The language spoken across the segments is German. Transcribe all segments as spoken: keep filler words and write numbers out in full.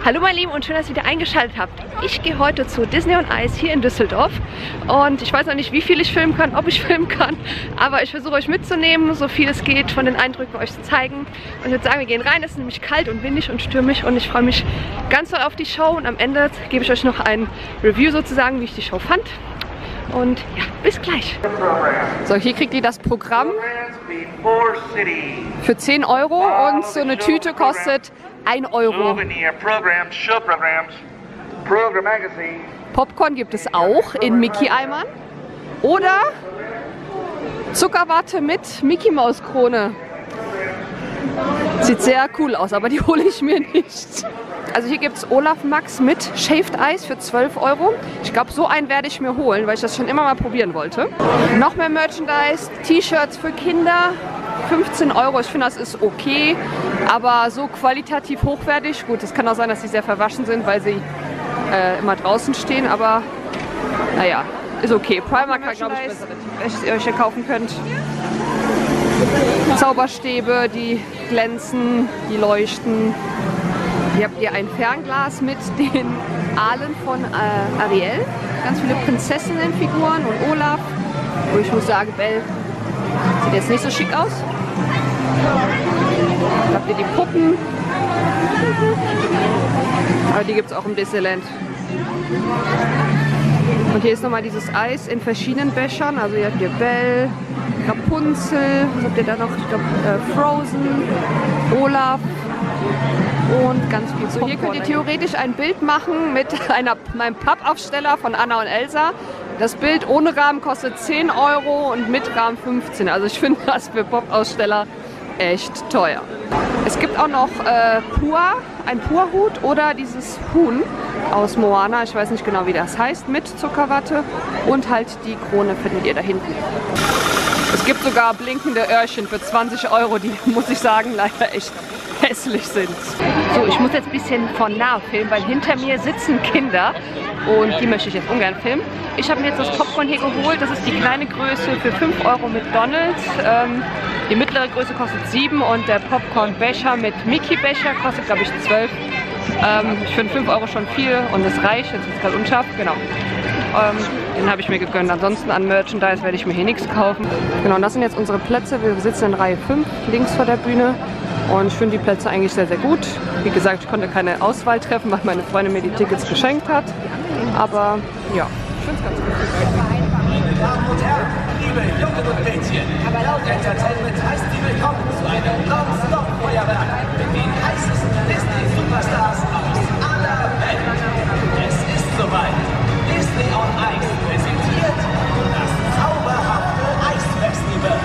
Hallo meine Lieben und schön, dass ihr wieder eingeschaltet habt. Ich gehe heute zu Disney on Ice hier in Düsseldorf und ich weiß noch nicht, wie viel ich filmen kann, ob ich filmen kann, aber ich versuche euch mitzunehmen, so viel es geht, von den Eindrücken euch zu zeigen. Und ich würde sagen, wir gehen rein, es ist nämlich kalt und windig und stürmisch und ich freue mich ganz doll auf die Show und am Ende gebe ich euch noch ein Review sozusagen, wie ich die Show fand. Und ja, bis gleich. So, hier kriegt ihr das Programm für zehn Euro und so eine Tüte kostet ein Euro. Popcorn gibt es auch in Mickey-Eimern oder Zuckerwatte mit Mickey Maus Krone. Sieht sehr cool aus, aber die hole ich mir nicht. Also hier gibt es Olaf Max mit Shaved Ice für zwölf Euro. Ich glaube, so einen werde ich mir holen, weil ich das schon immer mal probieren wollte. Noch mehr Merchandise, T-Shirts für Kinder, fünfzehn Euro. Ich finde, das ist okay, aber so qualitativ hochwertig. Gut, es kann auch sein, dass sie sehr verwaschen sind, weil sie äh, immer draußen stehen, aber naja, ist okay. Primark hat, glaube ich, bessere, was ihr euch hier kaufen könnt. Zauberstäbe, die glänzen, die leuchten. Hier habt ihr ein Fernglas mit den Aalen von äh, Ariel. Ganz viele Prinzessinnenfiguren und Olaf. Und ich muss sagen, Belle sieht jetzt nicht so schick aus. Hier habt ihr die Puppen. Aber die gibt es auch im Disneyland. Und hier ist nochmal dieses Eis in verschiedenen Bechern. Also hier habt ihr Belle, Rapunzel, was habt ihr da noch? Ich glaube äh, Frozen, Olaf. Und ganz viel so. Hier könnt ihr theoretisch ein Bild machen mit einer, meinem Pappaufsteller von Anna und Elsa. Das Bild ohne Rahmen kostet zehn Euro und mit Rahmen fünfzehn. Also ich finde das für Pop-Aussteller echt teuer. Es gibt auch noch äh, Pua, ein Pua-Hut oder dieses Huhn aus Moana. Ich weiß nicht genau, wie das heißt, mit Zuckerwatte. Und halt die Krone findet ihr da hinten. Es gibt sogar blinkende Öhrchen für zwanzig Euro, die, muss ich sagen, leider echt hässlich sind. So, ich muss jetzt ein bisschen von nah filmen, weil hinter mir sitzen Kinder und die möchte ich jetzt ungern filmen. Ich habe mir jetzt das Popcorn hier geholt, das ist die kleine Größe für fünf Euro McDonald's. Ähm, die mittlere Größe kostet sieben und der Popcorn-Becher mit Mickey-Becher kostet, glaube ich, zwölf. Ähm, ich finde fünf Euro schon viel und es reicht, jetzt ist es gerade unscharf, genau. Ähm, den habe ich mir gegönnt. Ansonsten an Merchandise werde ich mir hier nichts kaufen. Genau, und das sind jetzt unsere Plätze. Wir sitzen in Reihe fünf, links vor der Bühne. Und ich finde die Plätze eigentlich sehr, sehr gut. Wie gesagt, ich konnte keine Auswahl treffen, weil meine Freundin mir die Tickets geschenkt hat. Aber ja, ich finde es ganz gut. Meine Damen und Herren, liebe Jungen und Mädchen, Laut Entertainment heißt Sie willkommen zu einem Non-Stop-Feuerwerk mit den heißesten Disney-Superstars aus aller Welt. Es ist soweit. Disney on Ice präsentiert das zauberhafte Eisfestival.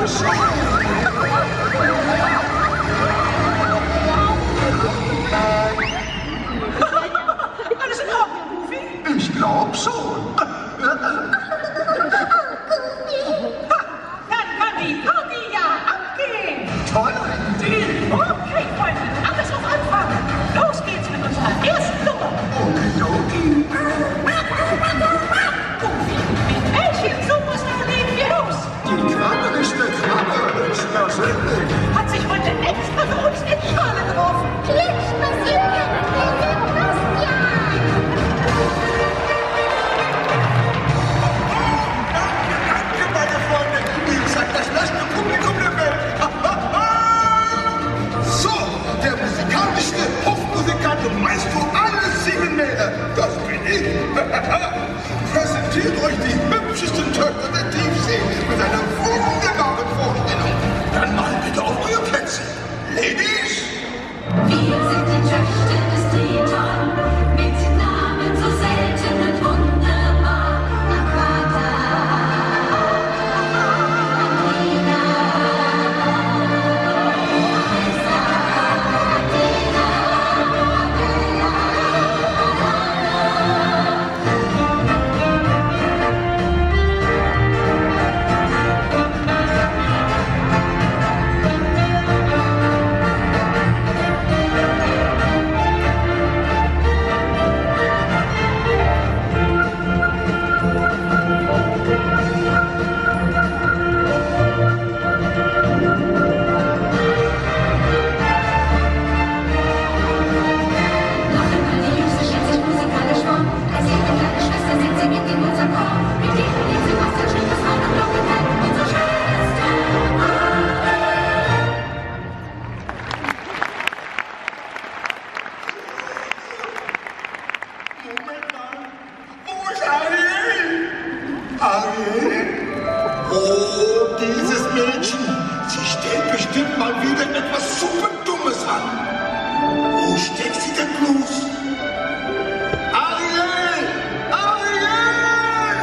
Alles in Ordnung, Goofy? Ich glaub schon. Dann kann die Party ja abgehen. Tolle Idee. Okay, Freunde, alles auf Anfang. Los geht's mit unserer ersten Nummer. Okidoki. Goofy, mit welchem Superstar legen wir los? Die Krabbe ist eine Krabbe. Ist persönlich. Hat sich heute extra für uns in Schale geworfen. Glitch passiert ja mit Sebastian. Danke, meine Freunde. Ihr seid das beste Publikum der Welt. So, der musikalischste Hofmusikant und Maestro aller Siebenmäler. Das bin ich. Präsentiert euch die hübschesten Töchter der Tiefsee mit einer wunderbaren Vorstellung. Dann mal bitte auf eure Plätze. Ladies! Wir sind die Töchter des Triton, mit Namen so selten und wunderbar. Aquata, Athena, Aisa, Athena, Moment mal. Wo ist Ariel? Ariel? Oh, dieses Mädchen. Sie stellt bestimmt mal wieder etwas super Dummes an. Wo steckt sie denn bloß? Ariel! Ariel!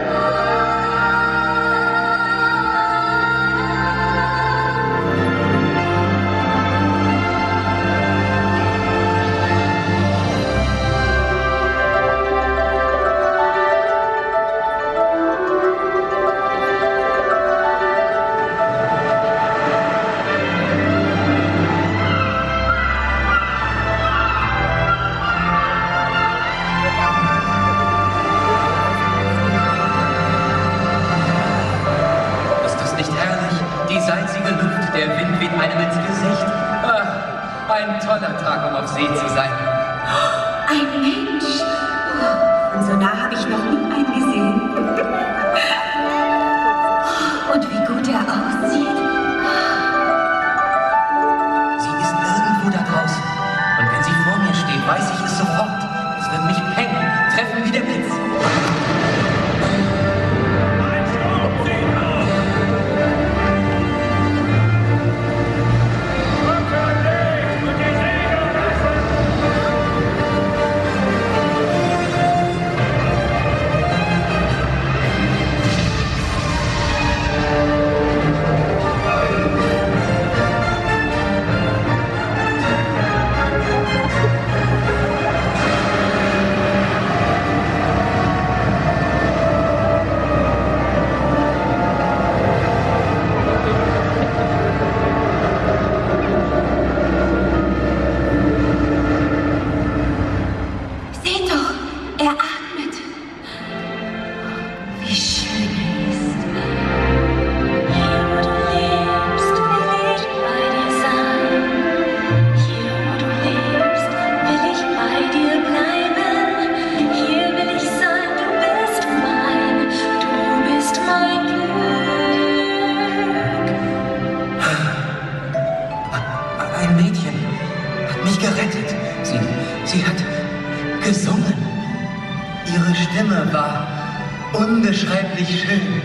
Ist das nicht herrlich? Die salzige Luft, der Wind weht einem ins Gesicht. Ach, ein toller Tag, um auf See zu sein. ein Mensch. Oh, und so nah habe ich noch nie einen gesehen. Oh, und wie gut er aussieht. Sie ist irgendwo da draußen. Und wenn sie vor mir steht, weiß ich es sofort. Es wird mich hängen, treffen wie der Blitz. Seht doch, er atmet. Wie schön er ist. Hier, wo du lebst, will ich bei dir sein. Hier, wo du lebst, will ich bei dir bleiben. Hier will ich sein, du bist mein, du bist mein Glück. Ein Mädchen hat mich gerettet. Sie, sie hat gesungen. Ihre Stimme war unbeschreiblich schön.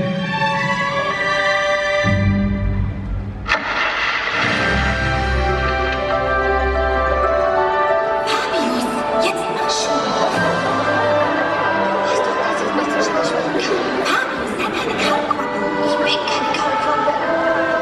Fabius, jetzt mach schon. Weißt du, dass ich nicht so schnell schwimmen kann? Fabius, sei keine Kaulquappe. Ich bin keine Kaulquappe.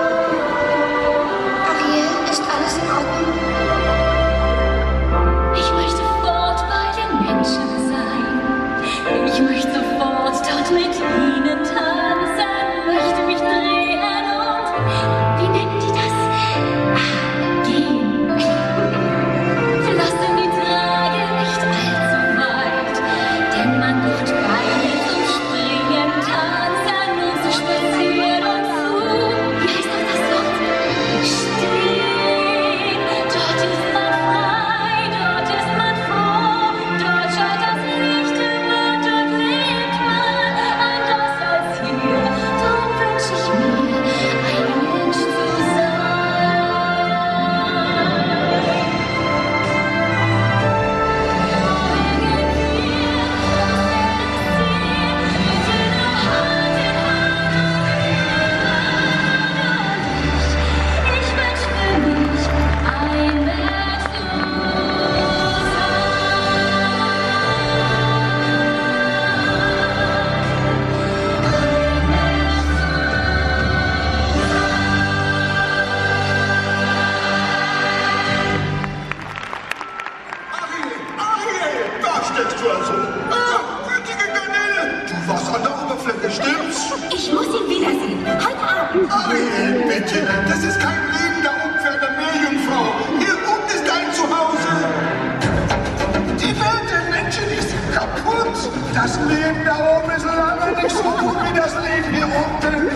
gar nicht so gut wie das Leben hier unten.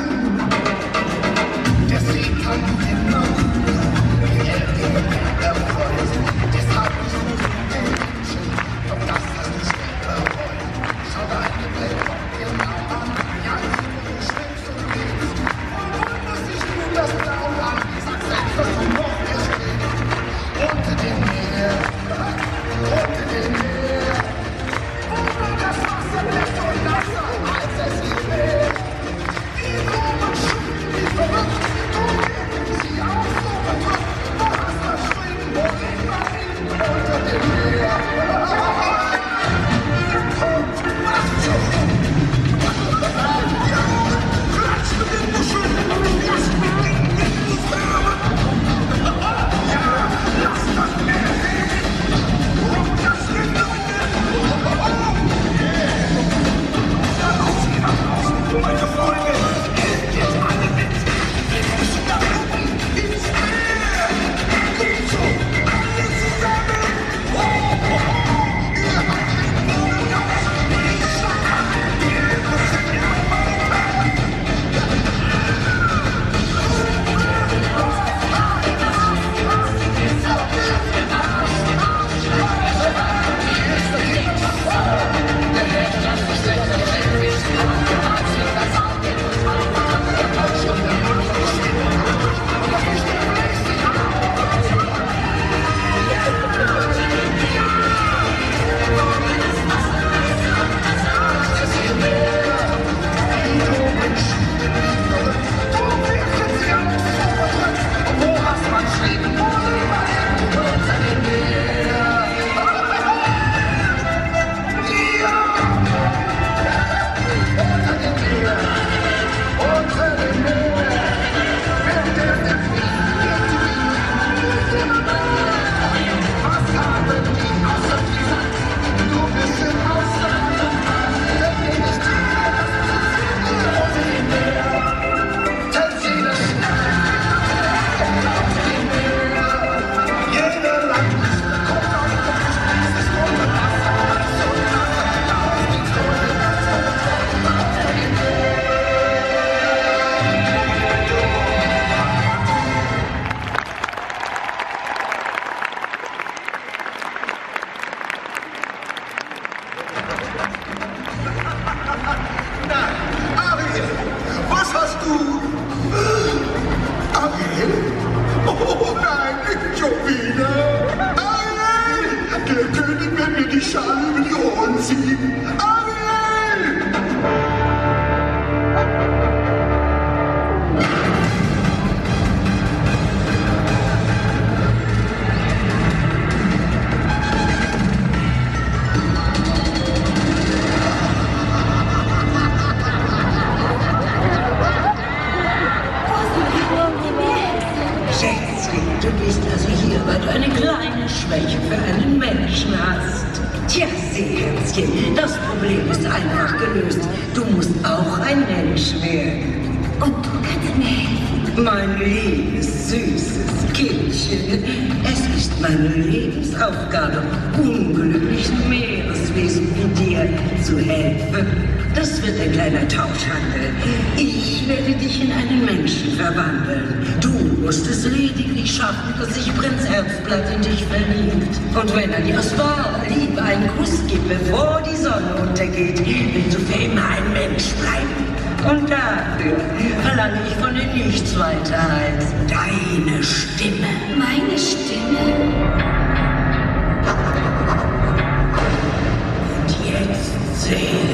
Der See kann immer die Erde erfreut. Deshalb bist du ein Menschen, doch das hast du selber erfreut. Schau deine Welt von dir nah an, ja, du schwimmst und lebst. Und wunderst dich nun das Blau an, sag selbst, dass du noch mehr schwebst. Unter dem Meer, unter dem Meer, wo das Wasser bleibt und nasser, als es hier wäre. Die Blumen schwimmen wie verrückt, du lebst sie auch so bedrückt. Wo hast du schwimmen, wo lebt man hin, unter dem Meer? Und was zu tun? Ja, klatsch mit den Muscheln, lass mit den Windenswärmen. Ja, lass das Meer reden, ruck das Winterwind. Ja, raus, geh nach draußen, meine Freunde, helft jetzt alle mit. Wir müssen da gucken, ins Meer. Gut so, alle zusammen. Oh, oh, oh, ihr habt den Boden aus, ich schlag an, wir müssen ja weiter. Aufgabe, unglücklichen Meereswesen wie dir zu helfen. Das wird ein kleiner Tauschhandel. Ich werde dich in einen Menschen verwandeln. Du musst es lediglich schaffen, dass sich Prinz Herzblatt in dich verliebt. Und wenn er dir aus wahrer Liebe einen Kuss gibt, bevor die Sonne untergeht, willst du für immer ein Mensch bleiben. Und dafür verlange ich von dir nichts weiter als deine Stimme. Meine Stimme? Jetzt sehen.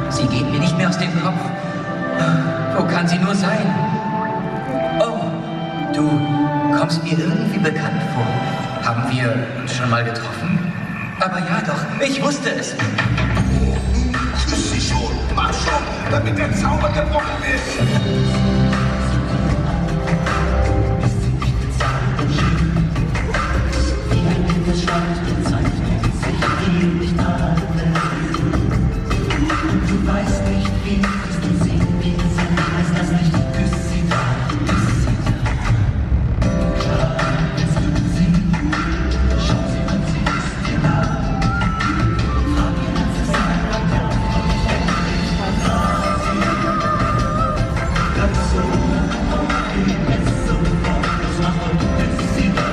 Sie geht mir nicht mehr aus dem Kopf. Wo kann sie nur sein? Oh, du kommst mir irgendwie bekannt vor. Haben wir uns schon mal getroffen? Aber ja doch, ich wusste es. Küss sie schon, mach schon, damit der Zauber gebrochen wird. Du weißt nicht, wie kannst du sehen, wie gesagt, weiß das nicht, küss sie da, küss sie da. Klar, willst du sie, schau sie an, sie ist dir nah. Frag ihn, als es sein kann, ja, ganz so, okay, jetzt sofort, los nach und küss sie da.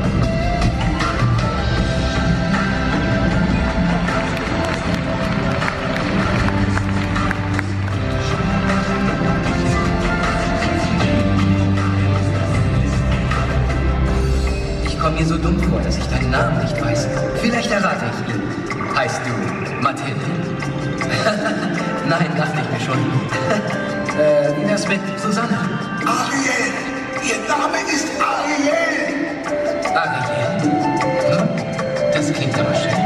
Ich komme mir so dumm vor, dass ich deinen Namen nicht weiß. Vielleicht errate ich ihn. Heißt du Mathilde? Nein, dachte ich mir schon. äh, wie wär's mit Susanne? Ariel! Ihr Name ist Ariel! Ariel? Hm? Das klingt aber schön.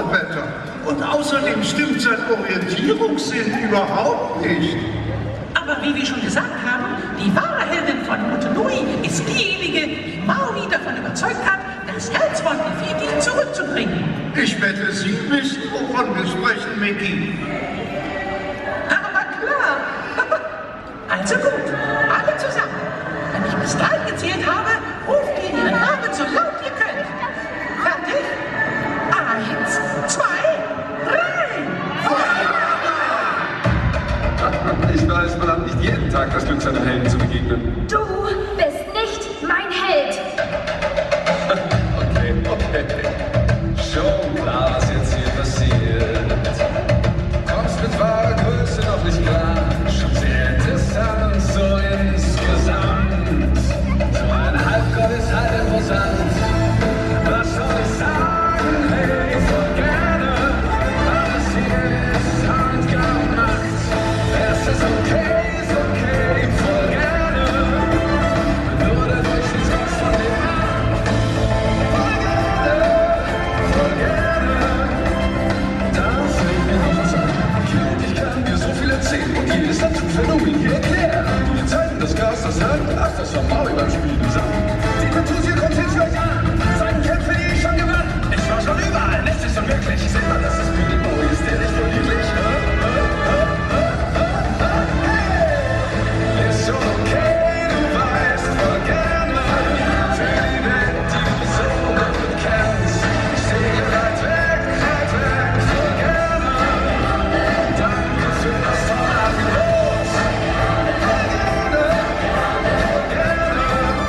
Und außerdem stimmt sein Orientierungssinn überhaupt nicht. Aber wie wir schon gesagt haben, die wahre Heldin von Motunui ist diejenige, die Maui davon überzeugt hat, das Herz von Nefertiti zurückzubringen. Ich wette, Sie wissen, wovon wir sprechen, Mickey. Aber klar. Also gut, alle zusammen. Wenn ich bis dahin gezählt habe, ruft ihr ihren Namen so laut ihr könnt. Fertig? Eins, zwei, drei. Ich weiß, man hat nicht jeden Tag das Glück, seinen Helden zu begegnen. Du bist nicht mein Held. Okay, okay. Schon klar, was jetzt hier passiert. Kommst mit wahrer Größe noch nicht klar. Schon sehr interessant, so insgesamt. So ein Halbgott ist halt imposant. Was soll ich sagen? Hey, voll gerne. Alles hier ist handgemacht. Es ist okay, ist okay, voll gerne. Nur der Durchschnittstext von dem Mann. Voll gerne, voll gerne. Das fällt mir noch was an. Ich kann dir so viel erzählen und jedes Naturphänomen hier erklären. Die Zeiten, das Gas, das Hand, ach, das war Maui beim Spielen zusammen. Die Kultur, sie kommt jetzt gleich an. Seitenkämpfe, die ich schon gewann. Ich war schon überall, lässt sich unmöglich. Seht mal, das ist für die Maui, ist der nicht voll niedlich? Ist schon okay, du weißt, voll gerne. Für die Welt, die du so gut kennst. Ich sehe weit weg, weit weg, voll gerne. Danke für das tolle Angebot. Voll gerne, voll gerne.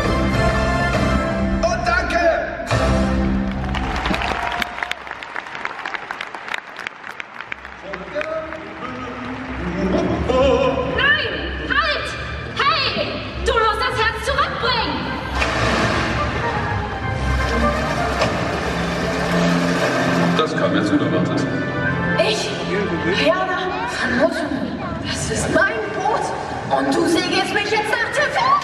Und danke! Nein! Halt! Hey! Du musst das Herz zurückbringen! Das kam jetzt unerwartet. Ich, Jana von Motunui, das ist mein Boot und du segelst mich jetzt nach Tiffel.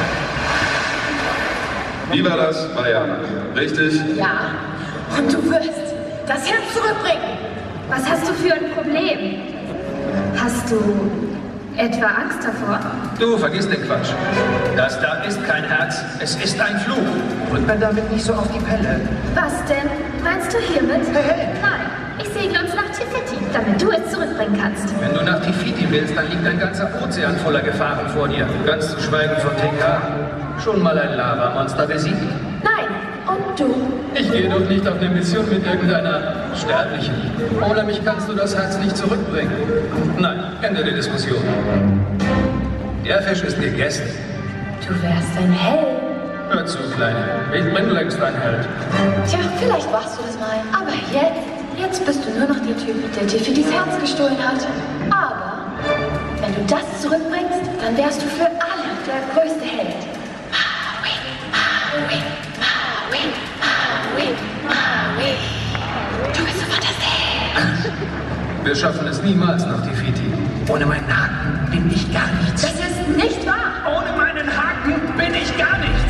Wie war das, Mariana? Richtig? Ja, und du wirst das Herz zurückbringen. Was hast du für ein Problem? Hast du etwa Angst davor? Du, vergiss den Quatsch. Das da ist kein Herz, es ist ein Fluch. Drück mir damit nicht so auf die Pelle. Was denn? Meinst du hiermit? Hey, hey. Nein, ich segle uns nach Tifiti, damit du es zurückbringen kannst. Wenn du nach Tifiti willst, dann liegt ein ganzer Ozean voller Gefahren vor dir. Ganz zu schweigen von T K. Schon mal ein Lavamonster besiegt? Nein, und du? Ich gehe doch nicht auf eine Mission mit irgendeiner Sterblichen. Ohne mich kannst du das Herz nicht zurückbringen. Nein, Ende der Diskussion. Der Fisch ist gegessen. Du wärst ein Held. Hör zu, Kleine. Ich bin längst ein Held. Tja, vielleicht warst du das mal. Aber jetzt, jetzt bist du nur noch der Typ, der Tifitis Herz gestohlen hat. Aber wenn du das zurückbringst, dann wärst du für alle der größte Held. Maui, Maui, Maui, Maui, Maui. Du bist so fantastisch. Wir schaffen es niemals nach Tifiti. Ohne meinen Haken bin ich gar nichts. Das ist nicht wahr. Ohne meinen Haken bin ich gar nichts.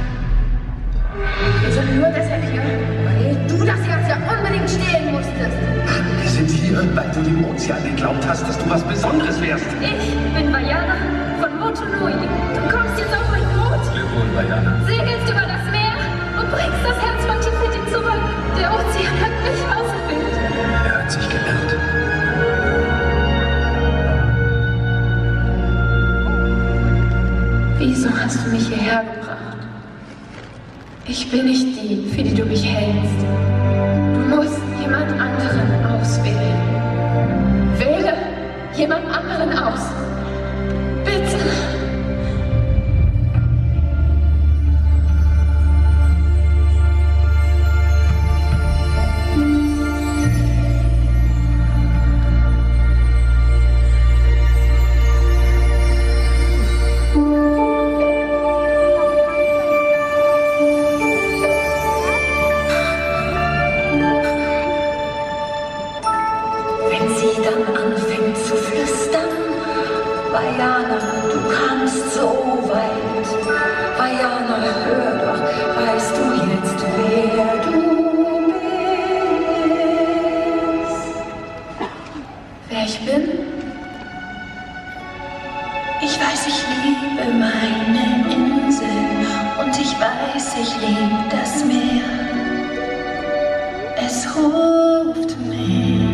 Wir sind nur deshalb hier, weil du das Herz ja unbedingt stehlen musstest. Wir sind hier, weil du dem Ozean geglaubt hast, dass du was Besonderes wärst. Ich bin Vajana von Motunui. Du kommst jetzt auf mein Boot, Glückwunsch, Vajana. segelst über das Meer und bringst das Herz von Tifiti zurück. Der Ozean hat mich ausgewählt. Er hat sich geirrt. Wieso hast du mich hierher gebracht? Ich bin nicht die, für die du mich hältst. Du musst jemand anderen auswählen. Wähle jemand anderen aus. Bitte. Wenn sie dann anfängt zu flüstern, Vajana, du weiß, ich liebe meine Insel und ich weiß, ich liebe das Meer. Es ruft mich.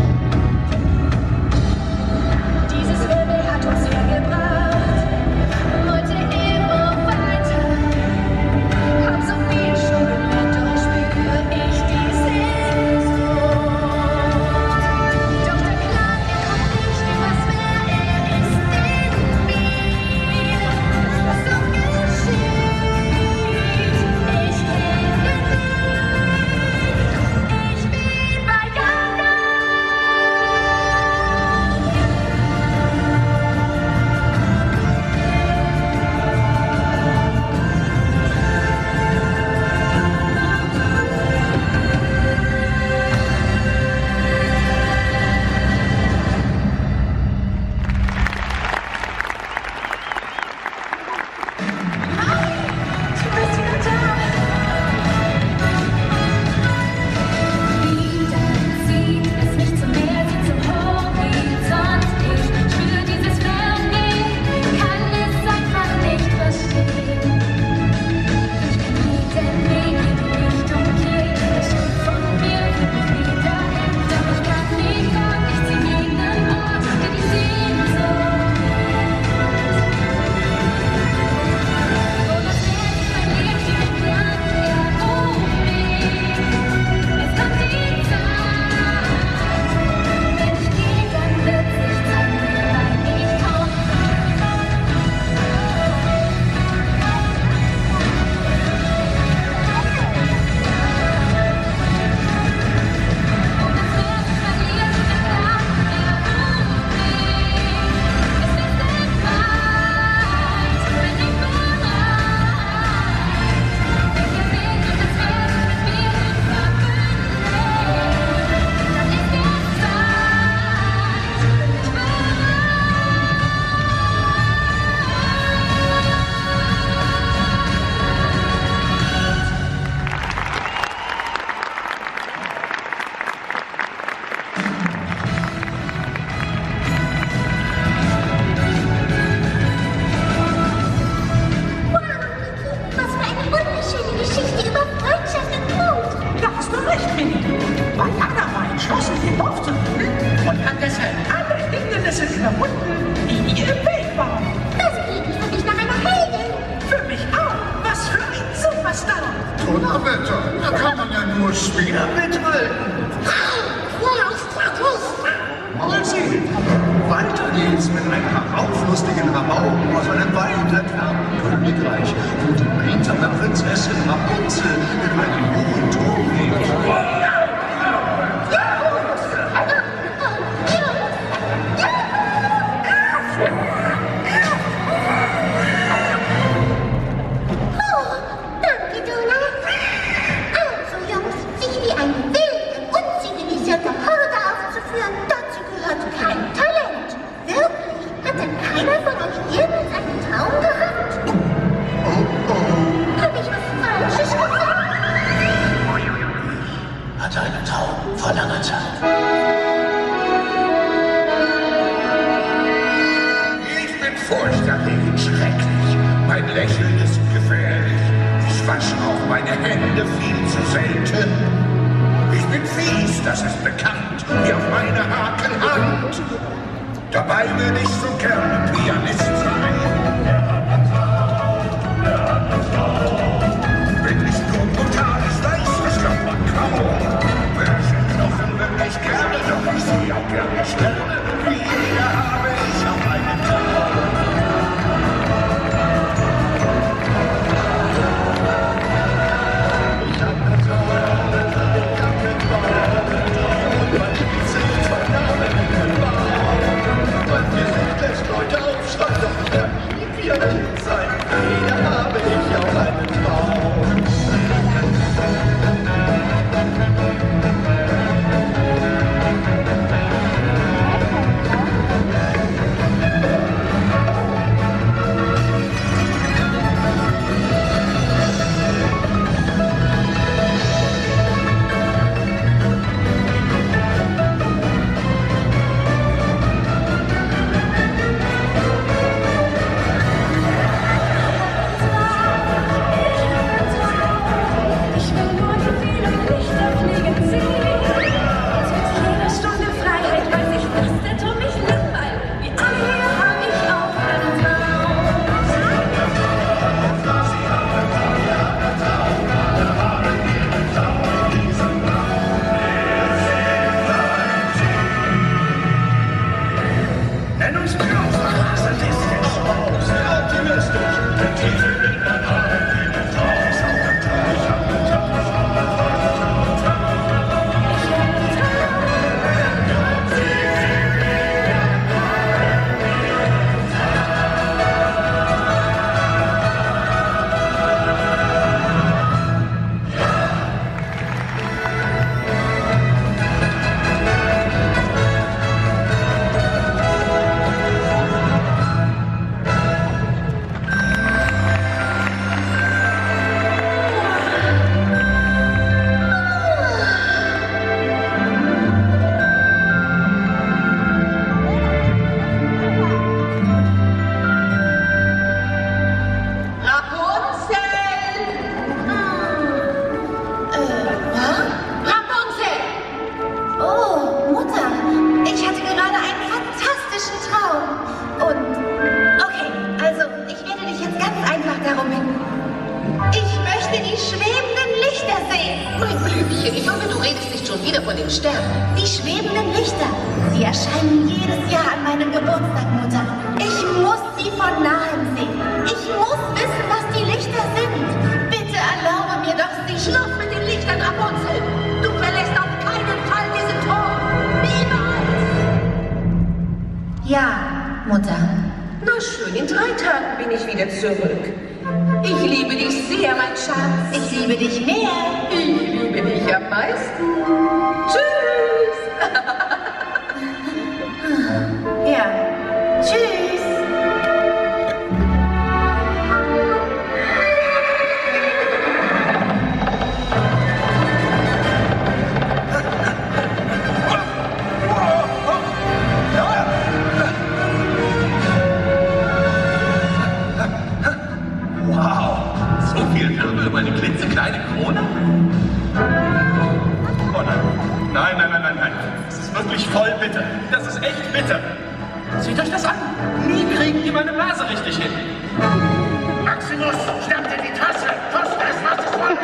Dieses Wirbel hat uns hergebracht, heute immer weiter. Hab so viel schon gehört, doch spür ich die Sehnsucht. Doch der Plan, er kommt nicht übers Meer, er ist in mir. Was so geschieht, ich kenne dich. Ich bin bei Gaga. Du bist wieder da. Wieder zieht es mich zum Meer, sie zum Horizont. Ich spür dieses Ferngehen, kann es einfach nicht verstehen. Ich bin jeden Weg in die Richtung gehen, das Schiff von mir führt mich wieder hin. Doch ich kann nicht fort, ich zieh gegen den Ort, der die Sehnsucht wo das Meer sich verliert, steht im Plan, er ruft mich. Es kommt die Zeit, wenn ich gehe, dann wird sich zeigen, wie weit ich komm. Und das Meer sich verliert, steht im Plan, er ruft mich. Es ist nicht weit, bin ich bereit. Wenn der Wind und das Meer sich mit mir verbünden, dann ist es Zeit, bin ich Was für eine wunderschöne Geschichte über Freundschaft und Mut. Da hast du recht, Minnie. Bayana war entschlossen, ihr Dorf zu fühlen und hat deshalb alle Hindernisse überwunden, die ihr im Weg waren. Das klingt für mich nach einer Heldin. Für mich auch. Was für ein Superstar. Donnerwetter, da kann man ja nur schwer mithalten. Vielleicht nicht. Mal sehen. Weiter geht's mit ein paar auflustigen Rabauken aus einem weit entfernten Königreich, wo die einsame Prinzessin Rapunzel in einem hohen Turm lebt. Oh, danke, Donna. Also, Jungs, sich wie ein wild und unzivilisierter Horde aufzuführen, dazu gehört kein Talent. Wirklich? Hat denn keiner von euch irgendeinen Traum gehabt? Oh, oh. Hab ich was Falsches gesagt? Hatte einen Traum vor langer Zeit. Ich bin furchterregend schrecklich. Mein Lächeln ist gefährlich. Ich wasche auch meine Hände viel zu selten. Ich bin fies, das ist bekannt, wie auf meine Hakenhand. Dabei würde ich so gerne Pianist sein. Wenn ich nur brutal ist, weiß, das glaubt man kaum. Welche Knochen würde ich gerne, doch ich sehe auch gerne Sterne. Wie jeder habe ich auch einen Traum. Ich hab einen Traum, ich hab einen Traum, und man spielt sich zwei Namen in den Bauch. Man lässt Leute aufschreien, doch ich kann nie Pianist sein. Jeder habe ich auch einen Traum. die schwebenden Lichter sehen. Mein Blümchen, ich hoffe, du redest nicht schon wieder von den Sternen. Die schwebenden Lichter. Sie erscheinen jedes Jahr an meinem Geburtstag, Mutter. Ich muss sie von nahem sehen. Ich muss wissen, was die Lichter sind. Bitte erlaube mir doch, sie Schluss mit den Lichtern, Rapunzel. Du verlässt auf keinen Fall diesen Turm. Niemals. Ja, Mutter. Na schön, in drei Tagen bin ich wieder zurück. Ich liebe dich sehr, mein Schatz. Ich liebe dich mehr. Ich liebe dich am meisten. Tschüss. Ja, tschüss. Meine klitzekleine Krone? Oh nein. Nein, nein, nein, nein, nein. Das ist wirklich voll bitter. Das ist echt bitter. Seht euch das an. Nie kriegen die meine Blase richtig hin. Maximus, schnapp dir die Tasse. Koste es, was es wolle.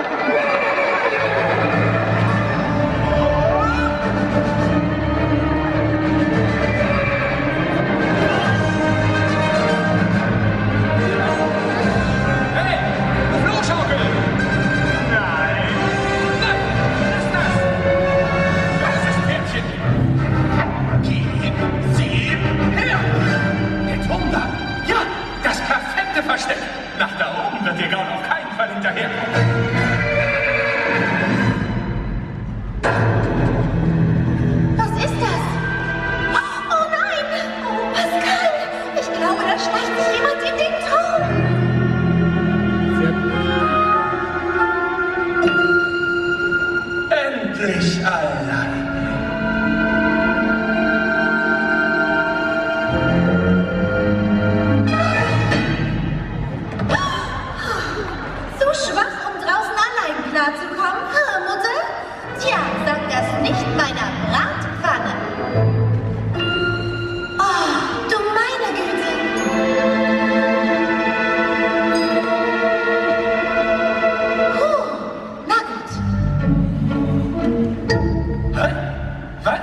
Versteck. Nach da oben wird ihr Gaul auf keinen Fall hinterherkommen. Was ist das? Oh nein! Oh, Pascal! Ich glaube, da schleicht sich jemand in den Turm. Endlich allein. Klarzukommen, ha, Mutter? Tja, sag das nicht meiner Bratpfanne. Oh, du meine Güte. Puh, na gut. Hä? Was?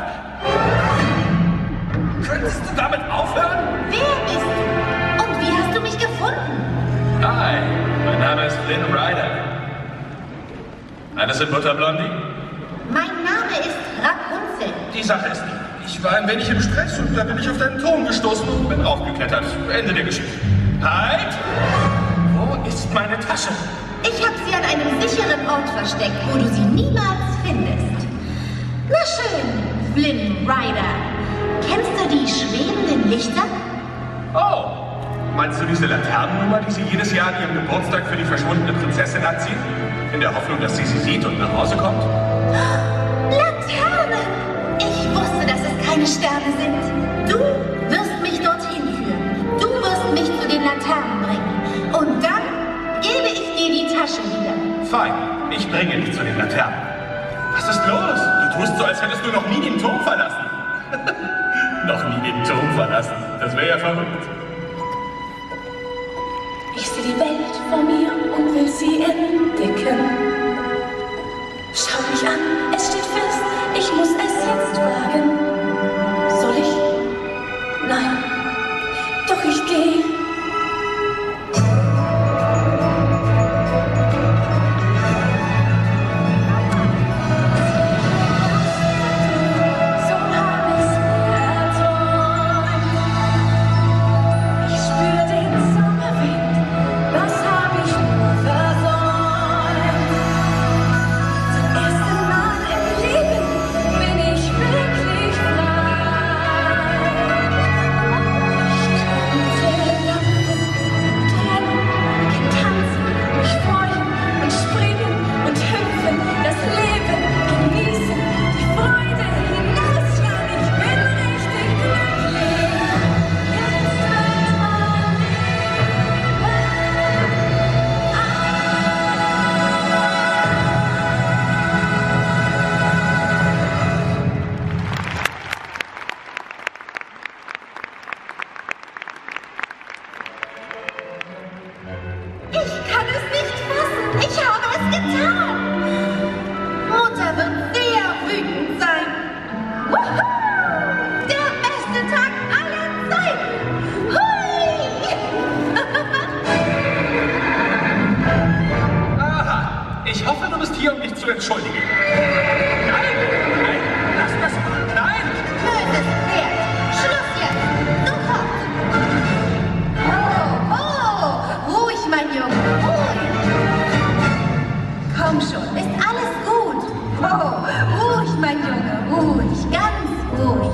Könntest du damit aufhören? Wer bist du? Und wie hast du mich gefunden? Hi, mein Name ist Flynn Rider. Alles in Butter, Blondie? Mein Name ist Rapunzel. Die Sache ist die. Ich war ein wenig im Stress und da bin ich auf deinen Turm gestoßen und bin raufgeklettert. Ende der Geschichte. Halt! Wo ist meine Tasche? Ich habe sie an einem sicheren Ort versteckt, wo du sie niemals findest. Na schön, Flynn Rider. Kennst du die schwebenden Lichter? Oh, meinst du diese Laternennummer, die sie jedes Jahr an ihrem Geburtstag für die verschwundene Prinzessin anziehen? In der Hoffnung, dass sie sie sieht und nach Hause kommt? Laternen! Ich wusste, dass es keine Sterne sind. Du wirst mich dorthin führen. Du wirst mich zu den Laternen bringen. Und dann gebe ich dir die Tasche wieder. Fein, ich bringe dich zu den Laternen. Was ist los? Du tust so, als hättest du noch nie den Turm verlassen. Noch nie den Turm verlassen. Das wäre ja verrückt. Ich sehe die Welt vor mir und will sie entdecken. Schau mich an, es steht fest, ich muss es jetzt wagen. Soll ich? Nein, doch ich gehe. Ich kann es nicht fassen. Ich habe es getan! Mutter wird sehr wütend sein. Wuhu! Der beste Tag aller Zeiten! Hui! Aha, ich hoffe, du bist hier, um dich zu entschuldigen. Nein, nein, lass das mal, nein! Böses Pferd! Schluss jetzt! Sofort! Oh, oh! Ruhig, mein Junge, ruhig! Komm schon, ist alles gut? Oh, ruhig, mein Junge, ruhig, ganz ruhig.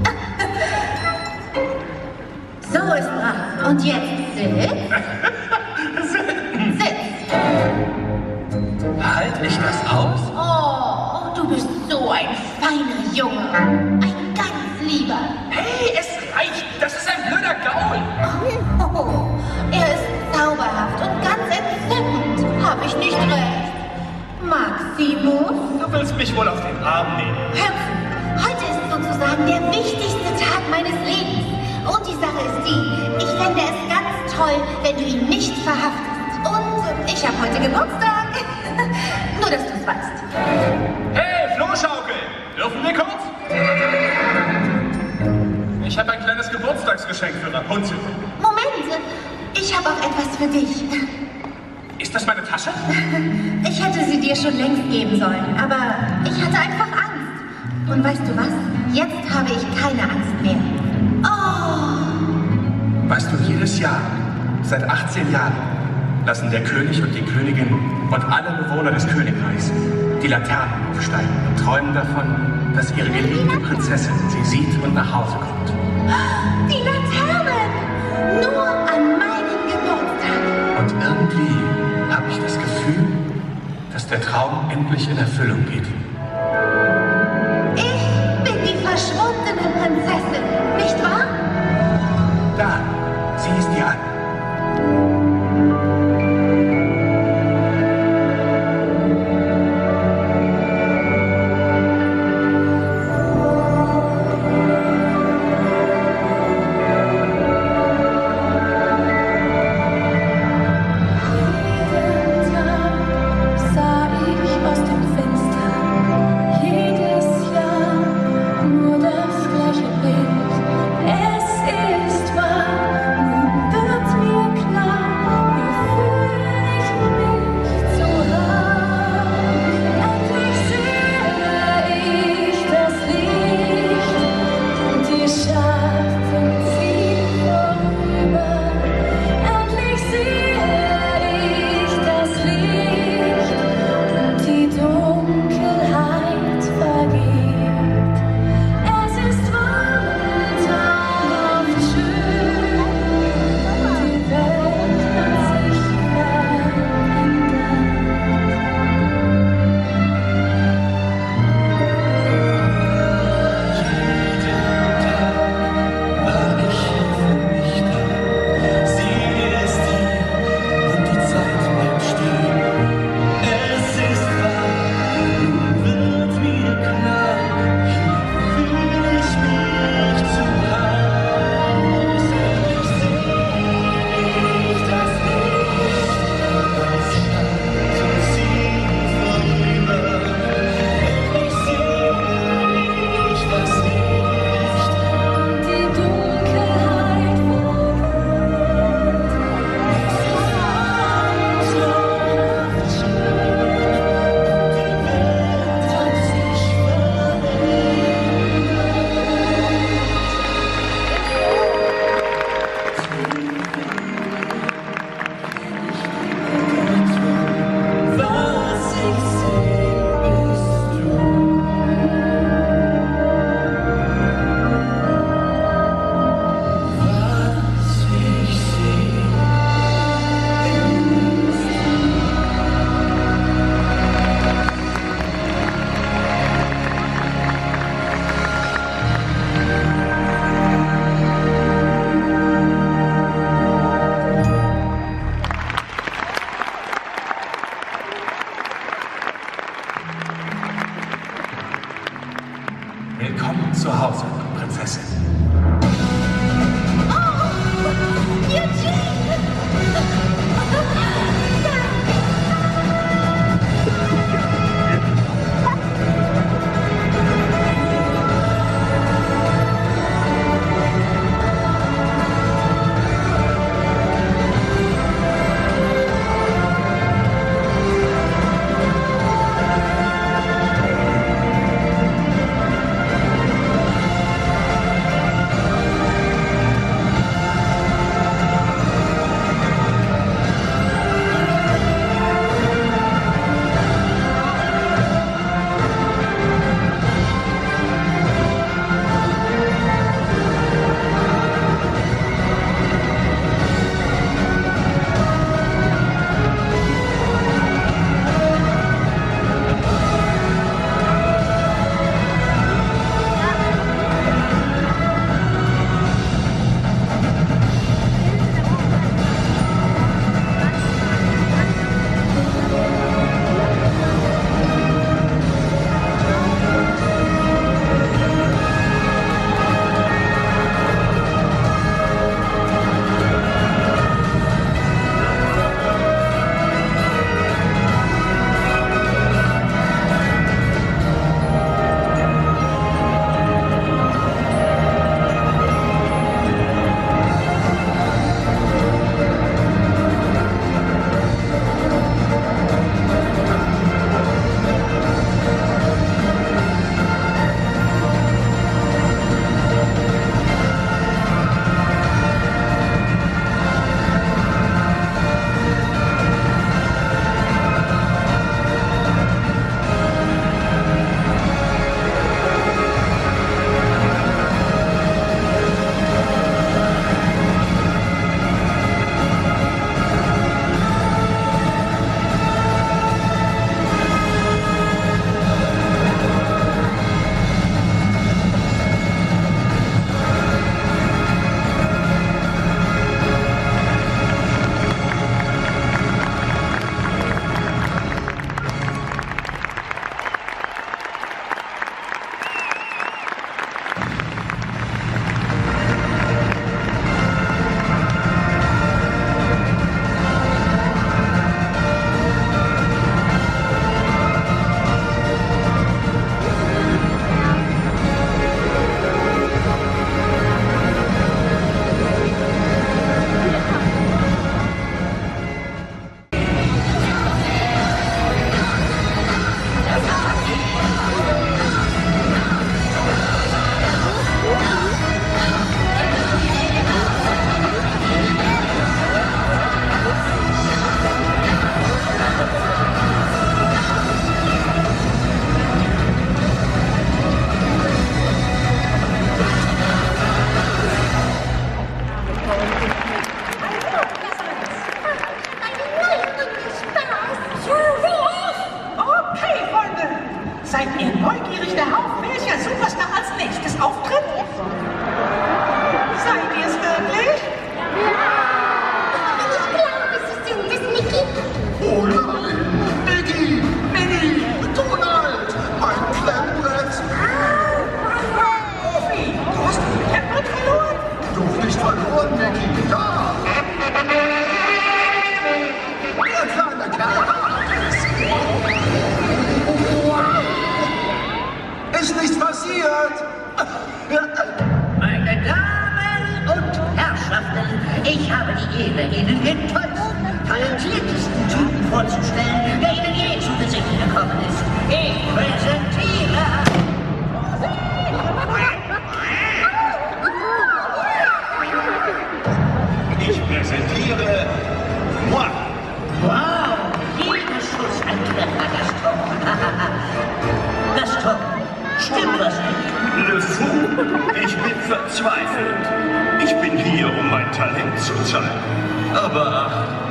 So ist brav. Und jetzt sitz. Sitz. Halt ich das aus? Oh, du bist so ein feiner Junge. Ein ganz lieber. Hey, es reicht. Das ist ein blöder Gaul. Oh, er ist zauberhaft und ganz entzückend. Hab ich nicht recht? Maximus? Du willst mich wohl auf den Arm nehmen. Hüpfen. Heute ist sozusagen der wichtigste Tag meines Lebens. Und die Sache ist die, ich fände es ganz toll, wenn du ihn nicht verhaftest. Und ich habe heute Geburtstag. Nur, dass du es weißt. Hey, Flohschaukel! Dürfen wir kurz? Ich habe ein kleines Geburtstagsgeschenk für Rapunzel. Moment, ich habe auch etwas für dich. Ist das meine Tasche? Ich hätte sie dir schon längst geben sollen, aber ich hatte einfach Angst. Und weißt du was? Jetzt habe ich keine Angst mehr. Oh! Weißt du, jedes Jahr, seit achtzehn Jahren, lassen der König und die Königin und alle Bewohner des Königreichs die Laternen aufsteigen und träumen davon, dass ihre geliebte Prinzessin sie sieht und nach Hause kommt. Die Laternen! Nur an meinem Geburtstag. Und irgendwie habe ich das Gefühl, dass der Traum endlich in Erfüllung geht. Ich bin die verschwundene Prinzessin, nicht wahr? Da, sieh es dir an. Sah ich aus dem Fenster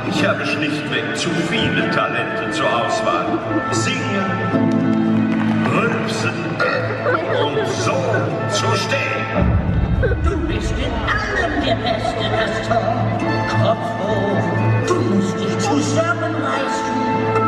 Ich habe schlichtweg zu viele Talente zur Auswahl. Singen, rülpsen und so zu stehen. Du bist in allem der Beste, Gaston. Kopf hoch, du musst dich zusammenreißen.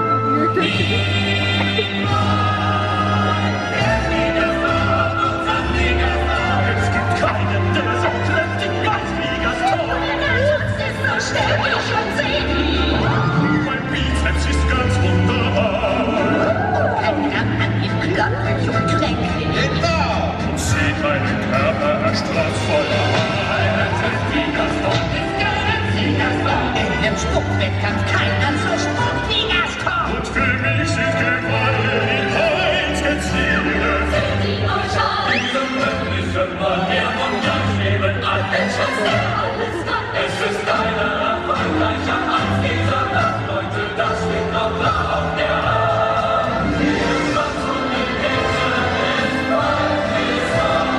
Es gibt keinen, der so kräftig bleibt wie Gaston. Das ist so schnell, wie ich schon sehe. Mein Bizeps ist ganz wunderbar. Ein Langangriff glücklich und kränklich. Genau! Seht meinen Körper erstrahlt voller Wahrheit. Wie Gaston ist ganz wie Gaston. In dem Spuckwettkampf keiner so spuckt wie Gaston. Und für mich sind Gewalt die einzige Ziele. Sind die euch an? Diesem göttlichen Mann, der von gleich neben allen Schätzen. Es ist keiner erfolgreicher als dieser Nacht, Leute, das steht noch klar auf der Hand. Was von den Menschen ist, bald ist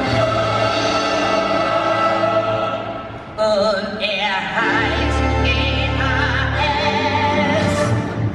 Und er heißt G H S.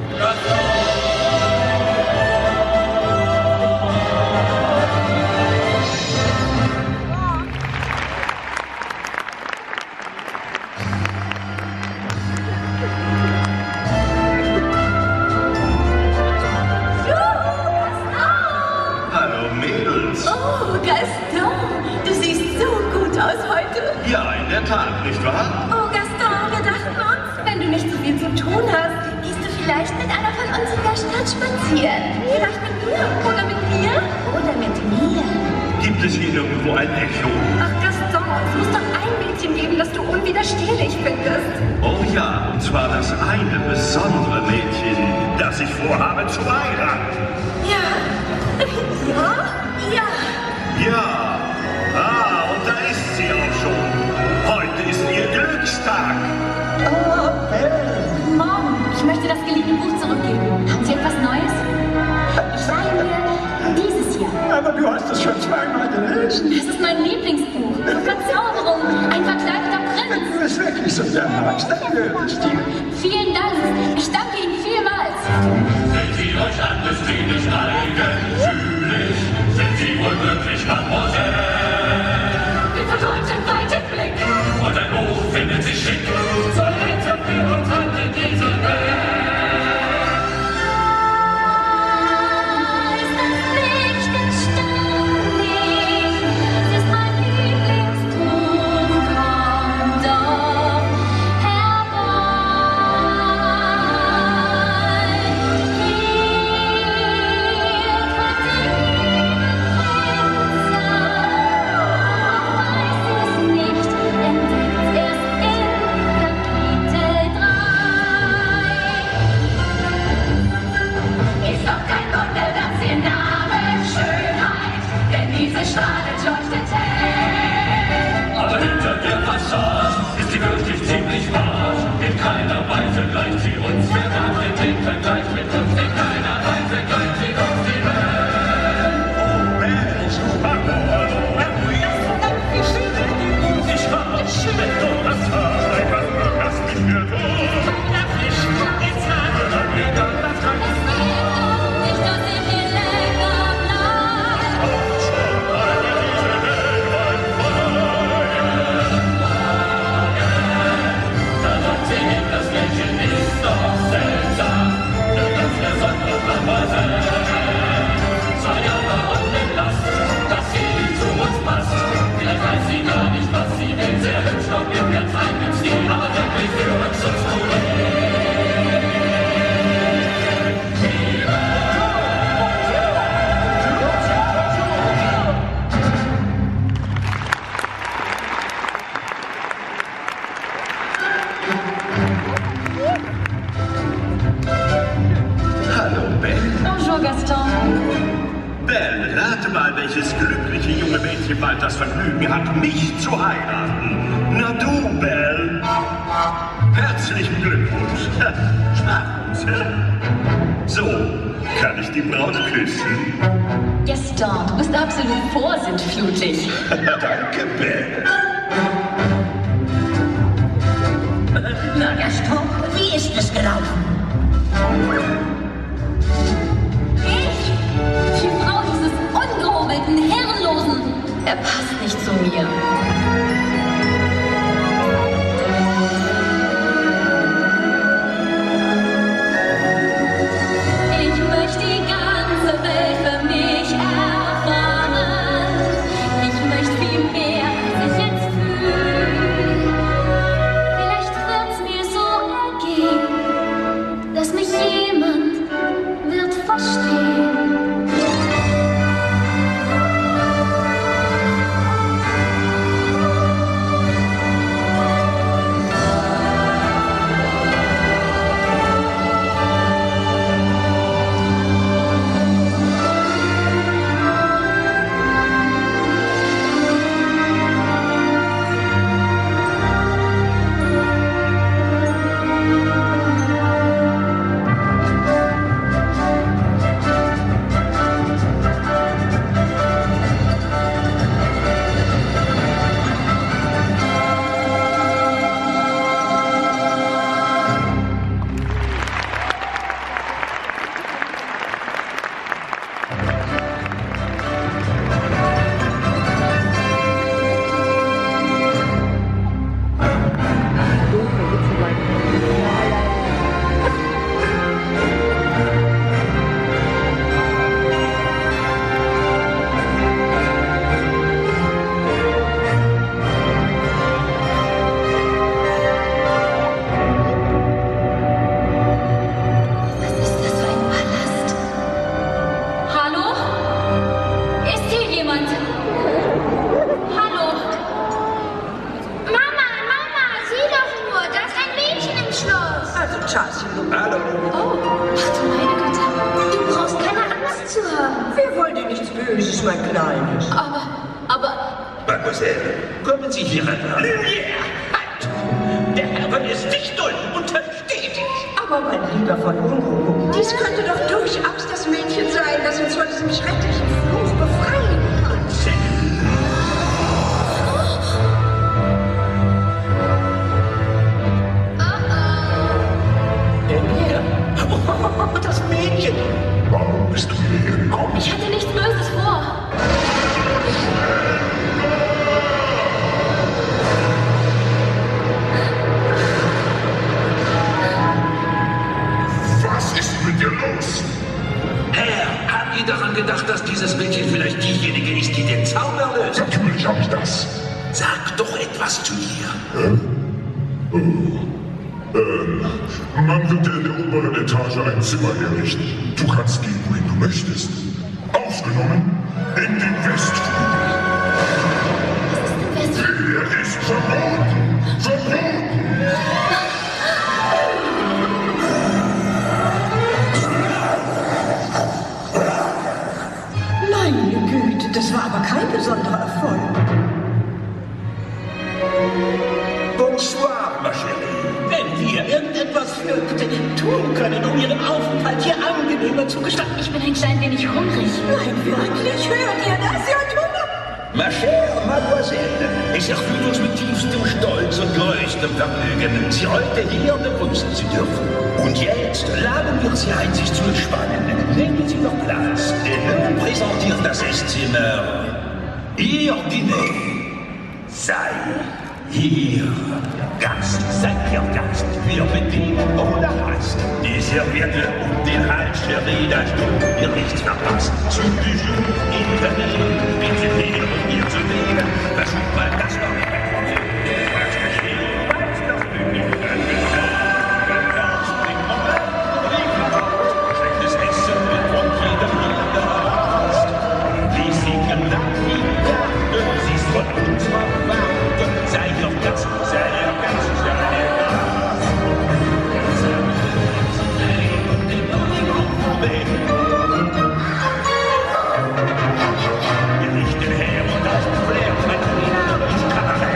Hallo Mädels. Oh, Gaston, du siehst so gut aus heute. Ja, in der Tat, nicht wahr? Oh, Gaston, wir dachten uns, wenn du nicht so viel zu tun hast, gehst du vielleicht mit einer von uns in der Stadt spazieren. Vielleicht mit mir oder mit mir oder mit mir. Gibt es hier irgendwo ein Echo? Ach, Gaston, es muss doch ein Mädchen geben, das du unwiderstehlich findest. Oh ja, und zwar das eine besondere Mädchen, das ich vorhabe zu heiraten. Ja? Ja? Ja. Ja, ah, und da ist sie auch schon. Heute ist ihr Glückstag. Oh, Mom, ich möchte das geliehene Buch zurückgeben. Haben Sie etwas Neues? Ich leihe mir dieses hier. Aber du hast es schon zweimal gelesen. Das ist mein Lieblingsbuch. Verzauberung, ein verkleideter Wenn Prinz. du es wirklich so gern magst, dann gehört es dir. Vielen Dank. Ich danke Ihnen vielmals. Sind Sie euch an, ist sie nicht eigenfühlig? Sind Sie wohl wirklich Mademoiselle? Mit verträumtem weiten Blick. Und ein Buch findet sich schick. Zur Rettung für uns alle diese Welt. Ist das nicht erstaunlich? Es ist mein Lieblingsbuch. Komm doch herein. Hier kann ich weiß es nicht, entdeckt erst in Kapitel drei. Ist doch kein Wunder, dass ihr Name Schönheit, denn diese strahlt leuchtet hell. Aber hinter der Fassade ist sie wirklich ziemlich wahr. In keiner Weise gleicht sie uns. Wer mag den Blick vergleicht mit uns? In keiner Weise gleicht sie uns die Welt. Oh, Mensch, hallo, hallo, ich sehe die Musik ich wenn du das hast, ein was du hast mich für tot. Ich jetzt habe mir dann das Recht. Nicht, dass ich hier länger bleib. Schon mal diese Welt weit da sagt sie hin, das Mädchen ist doch seltsam. Eine ganz besondere Mademoiselle. Sei aber um den Last, dass sie zu uns passt. Vielleicht weiß sie gar nicht, was sie will. Sehr hübsch, doch im ganz eigenen Stil. Aber wirklich für uns so cool. Hallo, Belle. Bonjour, Gaston. Belle, rate mal, welches glückliche junge Mädchen bald das Vergnügen hat, mich zu heiraten. Na du, Belle. Herzlichen Glückwunsch. Rapunzel. So, kann ich die Braut küssen? Gaston, du bist absolut vorsintflutig. Danke, Belle. Na, Gaston, wie ist es Also, Charles, Hallo. Oh, ach du meine Güte. Du brauchst keine Angst zu haben. Wir wollen dir nichts Böses, mein Kleines. Aber, aber... Mademoiselle, kommen Sie hier ran. Lumière! Halt! Der Herr ist nicht dull und versteht dich. Aber mein lieber von Unruhe, dies könnte doch durchaus das Mädchen sein, das uns von diesem schrecklichen Fluch befreien kann. Oh, das Mädchen! Warum bist du hierher gekommen? Ich hatte nichts Böses vor. Was ist mit dir los? Herr, habt ihr daran gedacht, dass dieses Mädchen vielleicht diejenige ist, die den Zauber löst? Natürlich habe ich das. Sag doch etwas zu ihr. Hä? Oh. Ähm, man wird dir in der oberen Etage ein Zimmer herrichten. Du kannst gehen, wohin du möchtest. Ausgenommen in den Westflügel. Was ist denn Westflügel? Der ist verboten! Verboten! Meine Güte, das war aber kein besonderer Erfolg. Bonsoir, ma chérie. Wenn wir irgendetwas für tun können, um Ihren Aufenthalt hier angenehmer zu gestalten. Ich bin ein klein wenig hungrig. Nein, wirklich, hört ihr das? Sie hat Hunger. Ma chère Mademoiselle, es erfüllt uns mit tiefstem Stolz und größtem Vergnügen, Sie heute hier begrüßen zu dürfen. Und jetzt laden wir Sie ein, sich zu entspannen. Nehmen Sie doch Platz, denn nun präsentiert das Esszimmer Ihr Diner. Sei Ihr Gast, seid Ihr Gast. Wir bedienen ohne Hast. Die Serviette um den Hals, Cherie, da dürfen wir nichts verpassen. Zum Bijou, Internet, bitte hier und hier zu wählen. Versucht mal das noch. Was geschehen, weiß das Glück. Schlechtes Essen wird von jedem wieder erfasst. Wir singen nach wie Garten, sie ist von uns verwarnt. Sei Ihr Gast, sei Ihr Gast, sei Ihr Gast. Wir richten her und das Flair, mein Frieden, ins Kabarett.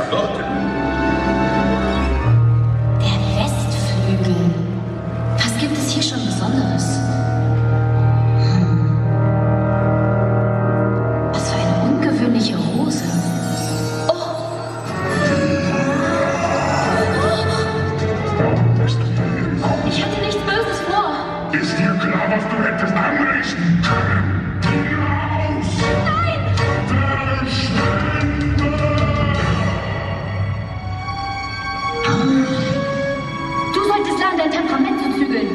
verboten. Der Westflügel. Was gibt es hier schon Besonderes? Hm. Was für eine ungewöhnliche Rose. Oh! Ich hatte nichts Böses vor. Ist dir klar, was du hättest anrichten können? Hinaus! Nein! Du solltest lernen, dein Temperament zu zügeln.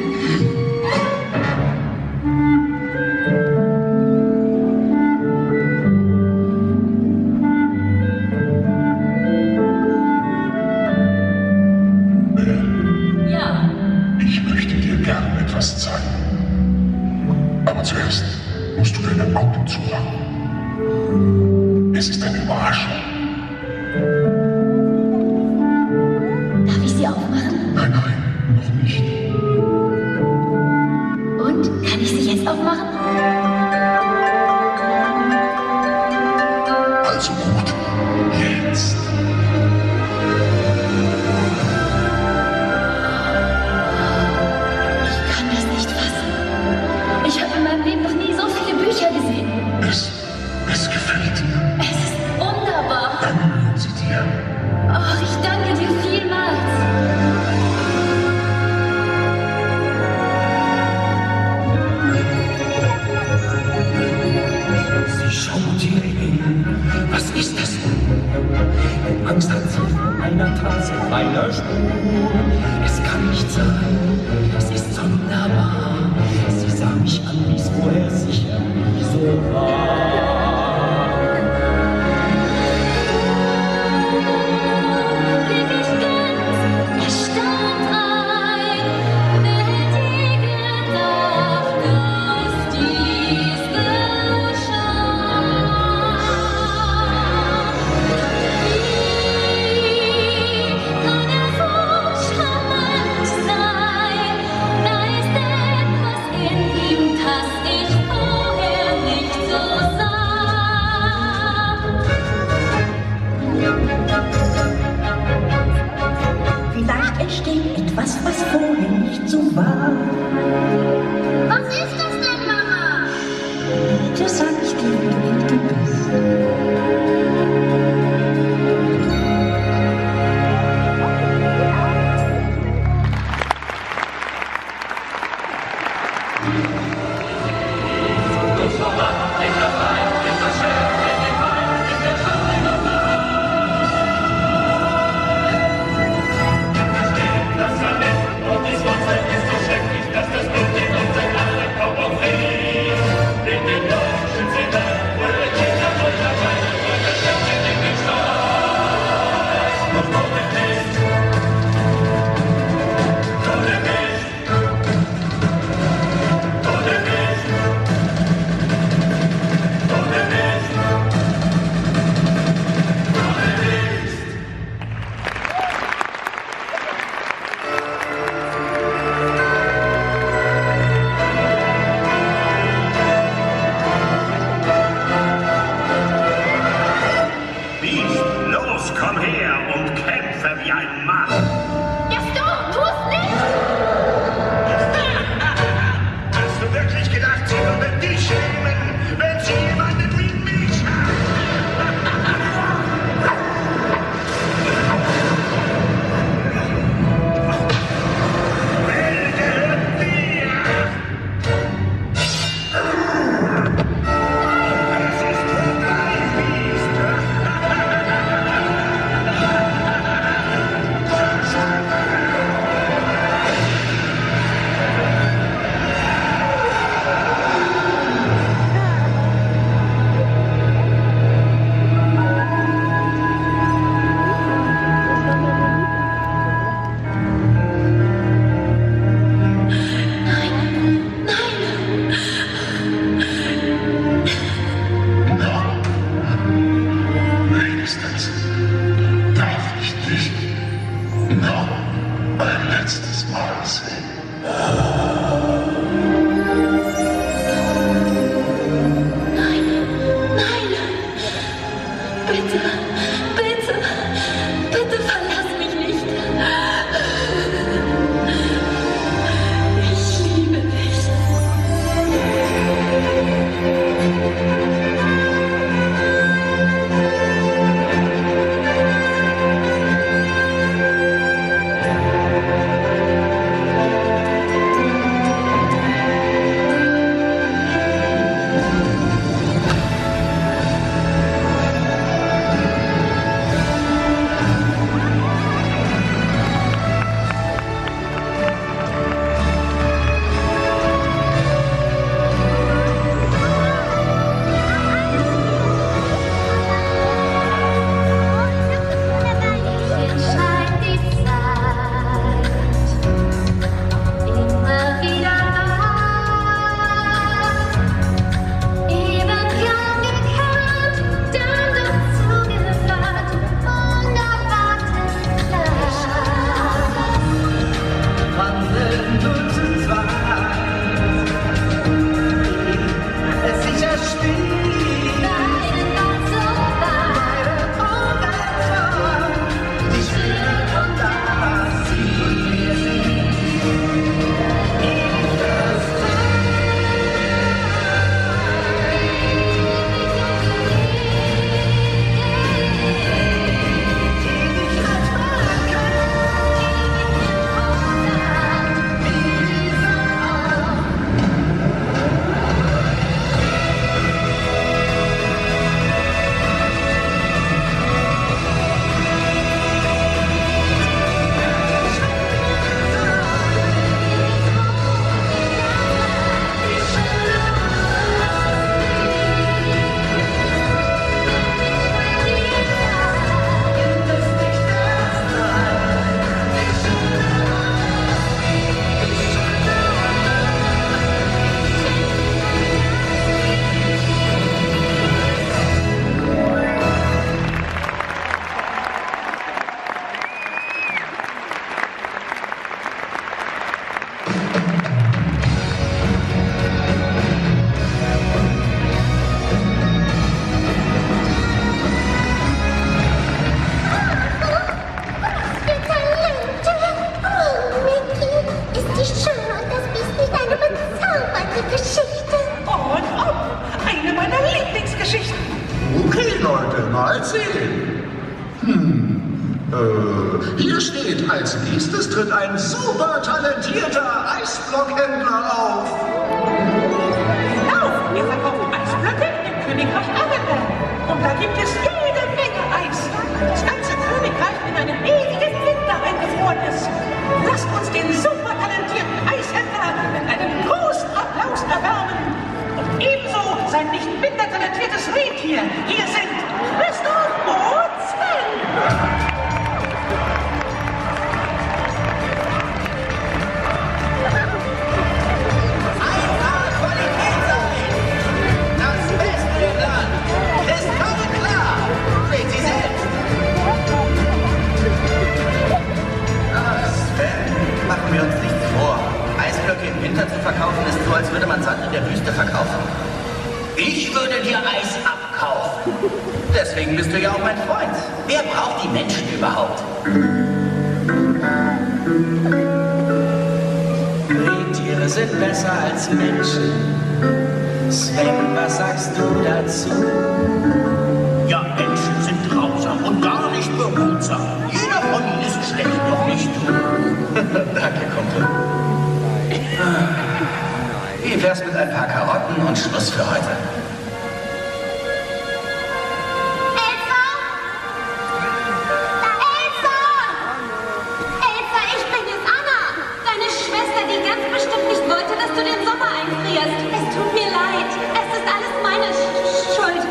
Ja. Ich möchte dir gern etwas zeigen. Aber zuerst musst du deine Augen zumachen. Es ist eine Überraschung. Darf ich sie aufmachen? Nein, nein, noch nicht. Und? Kann ich sie jetzt aufmachen? Also gut, jetzt. Ich kann das nicht fassen. Ich habe in meinem Leben noch nie so viele Bücher gesehen. Es, es gefällt dir. Es ist wunderbar. Dann gehören sie dir. Ach, ich danke dir vielmals. Sie schaut hier hin. Was ist das nun? Angst hat sie vor einer Tasse, einer Spur. Es kann nicht sein, es ist sonderbar. Sie sah mich an, wie es vorher sicher nie so war. Blick ich ganz erstaunt ein, wer hätte je gedacht, dass dies geschah? Wie kann er so charmant sein? Da ist etwas in ihm, das ich vorher nicht so sah. Vielleicht entsteht etwas, was vorher nicht so war. Was ist das denn, Mama? Das sag ich dir, wenn du älter bist. Biest, los, komm her und kämpfe wie ein Mann. Gaston, tu es nicht! Hast du wirklich gedacht, sie würden dich schämen, wenn sie jemanden wie mich haben? Wer gehört dir? Es ist vorbei, Biest. Äh, hier steht, als nächstes tritt ein super talentierter Eisblockhändler auf. Genau, wir verkaufen Eisblöcke im Königreich Arenberg. Und da gibt es jede Menge Eis. Das ganze Königreich in einem ewigen Winter eingefroren ist. Lasst uns den super talentierten Eishändler mit einem großen Applaus erwärmen. Und ebenso sein nicht minder talentiertes Rentier. Hier sind Christoph und Sven. Machen wir uns nichts vor. Eisblöcke im Winter zu verkaufen ist so, als würde man Sand in der Wüste verkaufen. Ich würde dir Eis abkaufen. Deswegen bist du ja auch mein Freund. Wer braucht die Menschen überhaupt? Rentiere sind besser als Menschen. Sven, was sagst du dazu? Ja, Menschen sind grausam und gar nicht behutsam. Jeder von ihnen ist schlecht, doch nicht du. Danke, Kumpel. Wie wär's mit ein paar Karotten und Schluss für heute? Elsa! Elsa! Elsa, ich bin es, Anna! Deine Schwester, die ganz bestimmt nicht wollte, dass du den Sommer einfrierst. Es tut mir leid. Es ist alles meine Sch Schuld.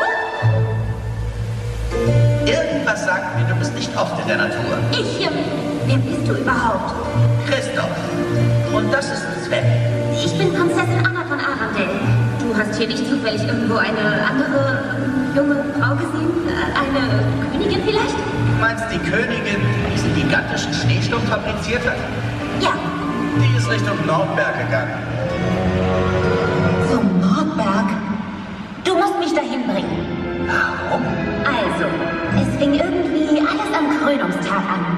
Irgendwas sagt mir, du bist nicht oft in der Natur. Ich, ähm, wer bist du überhaupt? Christoph. Und das ist Sven. Ich bin Prinzessin Anna von Arendelle. Du hast hier nicht zufällig irgendwo eine andere junge Frau gesehen? Eine Königin vielleicht? Du meinst die Königin, die diesen gigantischen Schneesturm fabriziert hat? Ja. Die ist Richtung Nordberg gegangen. Zum Nordberg? Du musst mich dahin bringen. Warum? Also, es fing irgendwie alles am Krönungstag an.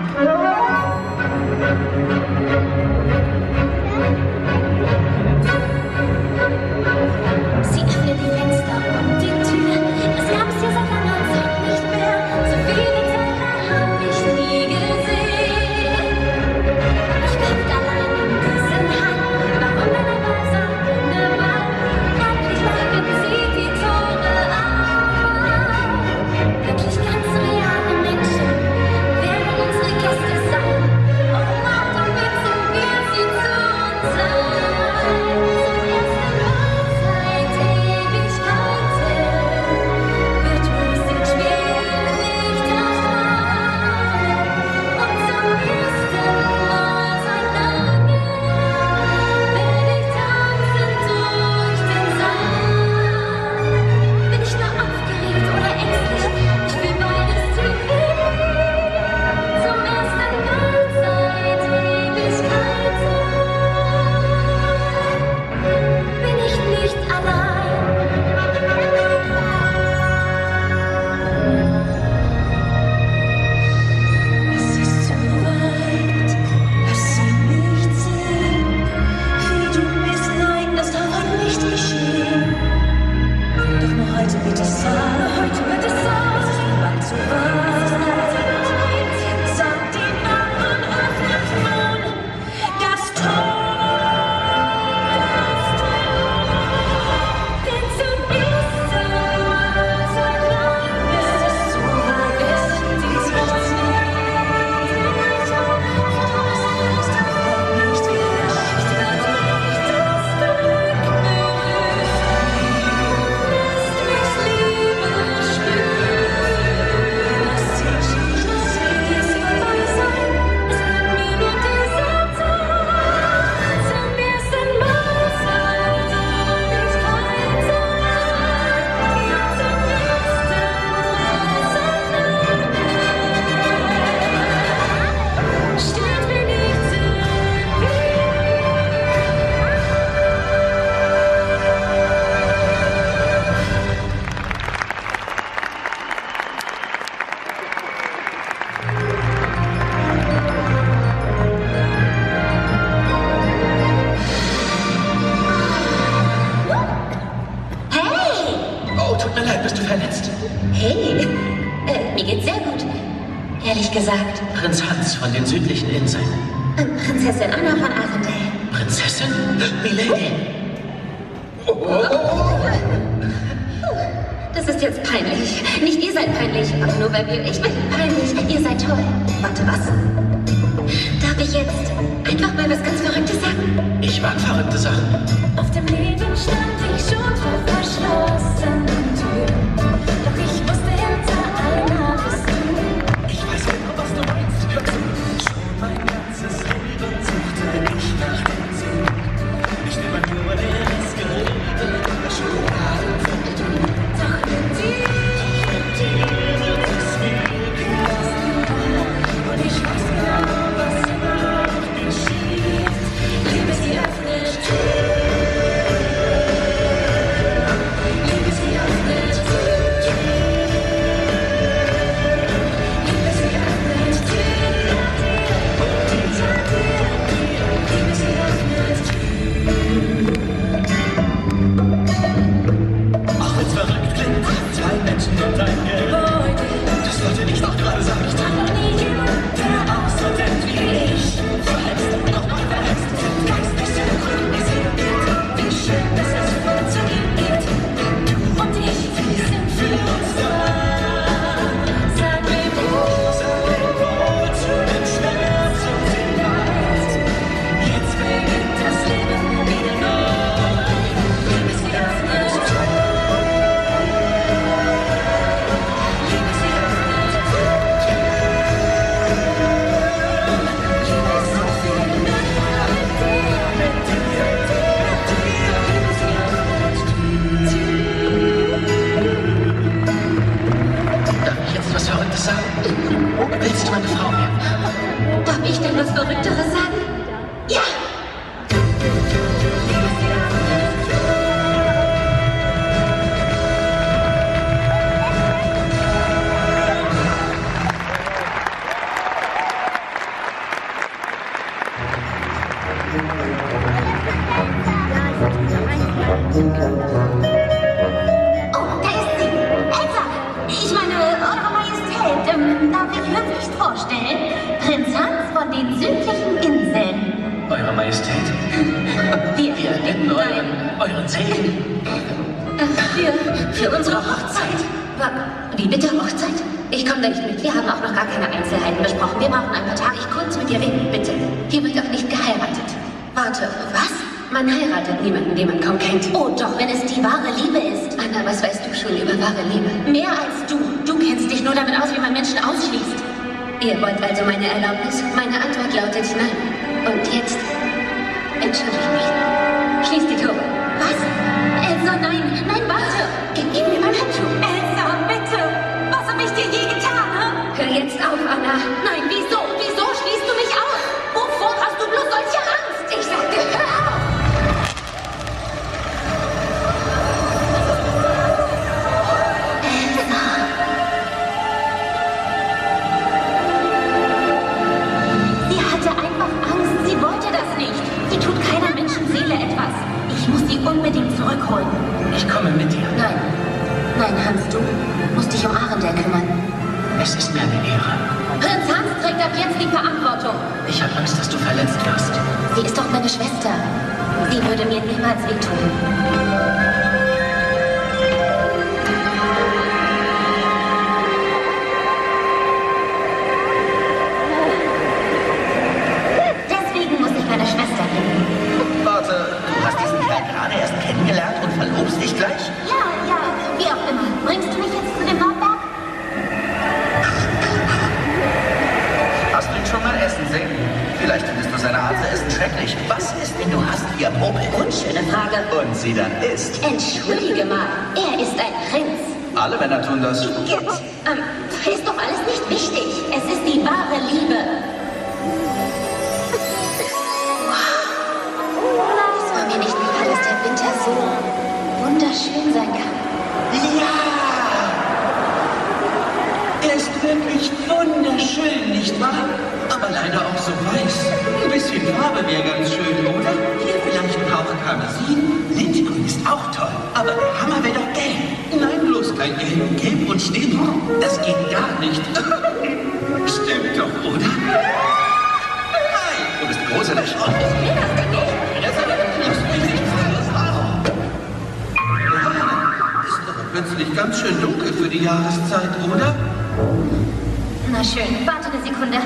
Sie öffnet die Fenster und die Tür. Das gab es hier seit langer Zeit nicht mehr. So viele Teller hab ich nie gesehen. Ich bin allein in diesem Hang. Warum bin ich bei so einer Wand? Endlich machen sie die Tore auf. Wirklich ganz reale Menschen werden unsere Gäste ehrlich gesagt. Prinz Hans von den südlichen Inseln. Prinzessin Anna von Arendelle. Prinzessin? Milady. Das ist jetzt peinlich. Nicht ihr seid peinlich, aber nur weil wir... Ich bin peinlich. Ihr seid toll. Warte, was? Darf ich jetzt einfach mal was ganz Verrücktes sagen? Ich mag verrückte Sachen. Auf dem Leben stand ich schon vor verschlossenen Türen. Doch ich wusste, hinter einer bist du. Ich weiß genau, was du meinst. Hör zu. Schon mein ganzes Leben suchte ich nach dem Sinn. Nicht immer nur leeres Gerede, das Schokolade und du. Doch mit dir, mit dir wird es mir gelingen. und ich weiß genau, was immer noch geschieht. Liebe, sie öffnet Türen. Liebe, sie öffnet Türen. Liebe, sie öffnet Türen. Hinter dir, Liebe, sie öffnet Türen. Auch wenn's verrückt klingt, zwei Menschen und ein Geld. Das wollte ich doch gerade sagen. Ich trage noch nie jemand, Der auch so denkt wie ich. Verletzt und nochmal verletzt sind geistig synchronisiert. wie schön, dass es funktioniert. Du und ich, wir sind für uns da. Sag mir wo, Sag mir wo zu dem Schmerz und dem Leid. jetzt beginnt das Leben wieder neu. Liebe, sie öffnet Türen. Liebe, sie öffnet Türen. Liebe ist so viel mehr mit dir, mit dir, mit dir. Liebe, sie öffnet Darf ich jetzt was Verrücktes sagen? Willst du meine Frau werden? Darf ich denn was Verrückteres sagen? Ja! Oh, da ist sie. Elsa! Ich meine, Eure Majestät, ähm, darf ich höflichst vorstellen? Prinz Hans von den südlichen Inseln. Eure Majestät? Wir, Wir erbitten euren, euren Segen. Für, für unsere Hochzeit. Wa- Wie bitte Hochzeit? Ich komme da nicht mit. Wir haben auch noch gar keine Einzelheiten besprochen. Wir brauchen ein paar Tage. Ich kurz mit dir reden, bitte. Hier wird auch nicht geheiratet. Warte, was? Man heiratet niemanden, den man kaum kennt. Oh, doch, wenn es die wahre Liebe ist. Anna, was weißt du schon über wahre Liebe? Mehr als du. Du kennst dich nur damit aus, wie man Menschen ausschließt. Ihr wollt also meine Erlaubnis? Meine Antwort lautet nein. Und jetzt entschuldigt mich. Schließ die Tore. Was? Elsa, nein. Nein, warte. Gib, gib mir mein Handschuh. Elsa, bitte. Was hab ich dir je getan, hä? Hör jetzt auf, Anna. Nein, wieso? Wieso schließt du mich aus? Wovor hast du bloß solche Angst? Ich sagte, hör auf. Elsa. Sie hatte einfach Angst. Sie wollte das nicht. Sie tut keiner Menschenseele etwas. Ich muss sie unbedingt zurückholen. Ich komme mit dir. Nein. Nein, Hans, du musst dich um Arendelle kümmern. Es ist mir eine Ehre. Prinz Hans trägt ab jetzt die Verantwortung. Ich habe Angst, dass du verletzt wirst. Sie ist doch meine Schwester. Sie würde mir niemals wehtun. Deswegen muss ich meine Schwester finden. Warte, du hast diesen Kerl gerade erst kennengelernt und verlobst dich gleich? Ja, ja, wie auch immer. Bringst du mich jetzt zu dem Nordberg? Hast du ihn schon mal essen sehen? Vielleicht findest du seine Art zu essen schrecklich. Was ist, wenn du hast wie er popelt? Unschöne Frage. Und sie dann isst? Entschuldige mal, er ist ein Prinz. Alle Männer tun das. Igitt, ähm, ist doch alles nicht wichtig. Es ist die wahre Liebe. Es war mir nicht klar, dass der Winter so wunderschön sein kann. Ja! Er ist wirklich wunderschön, nicht wahr? Aber leider auch so weiß. Ein bisschen Farbe wäre ganz schön, oder? Hier vielleicht braucht Karmesin. Lindgrün ist auch toll. Aber der Hammer wäre doch gelb. Nein, bloß kein Gelb. Gelb und Schneebraun. Das geht gar nicht. Stimmt. geht doch, oder? Nein, du bist gruselig. Ich will das denn nicht. Das ist mich nicht. Ist aber plötzlich ganz schön dunkel für die Jahreszeit, oder? Na schön, warte eine Sekunde.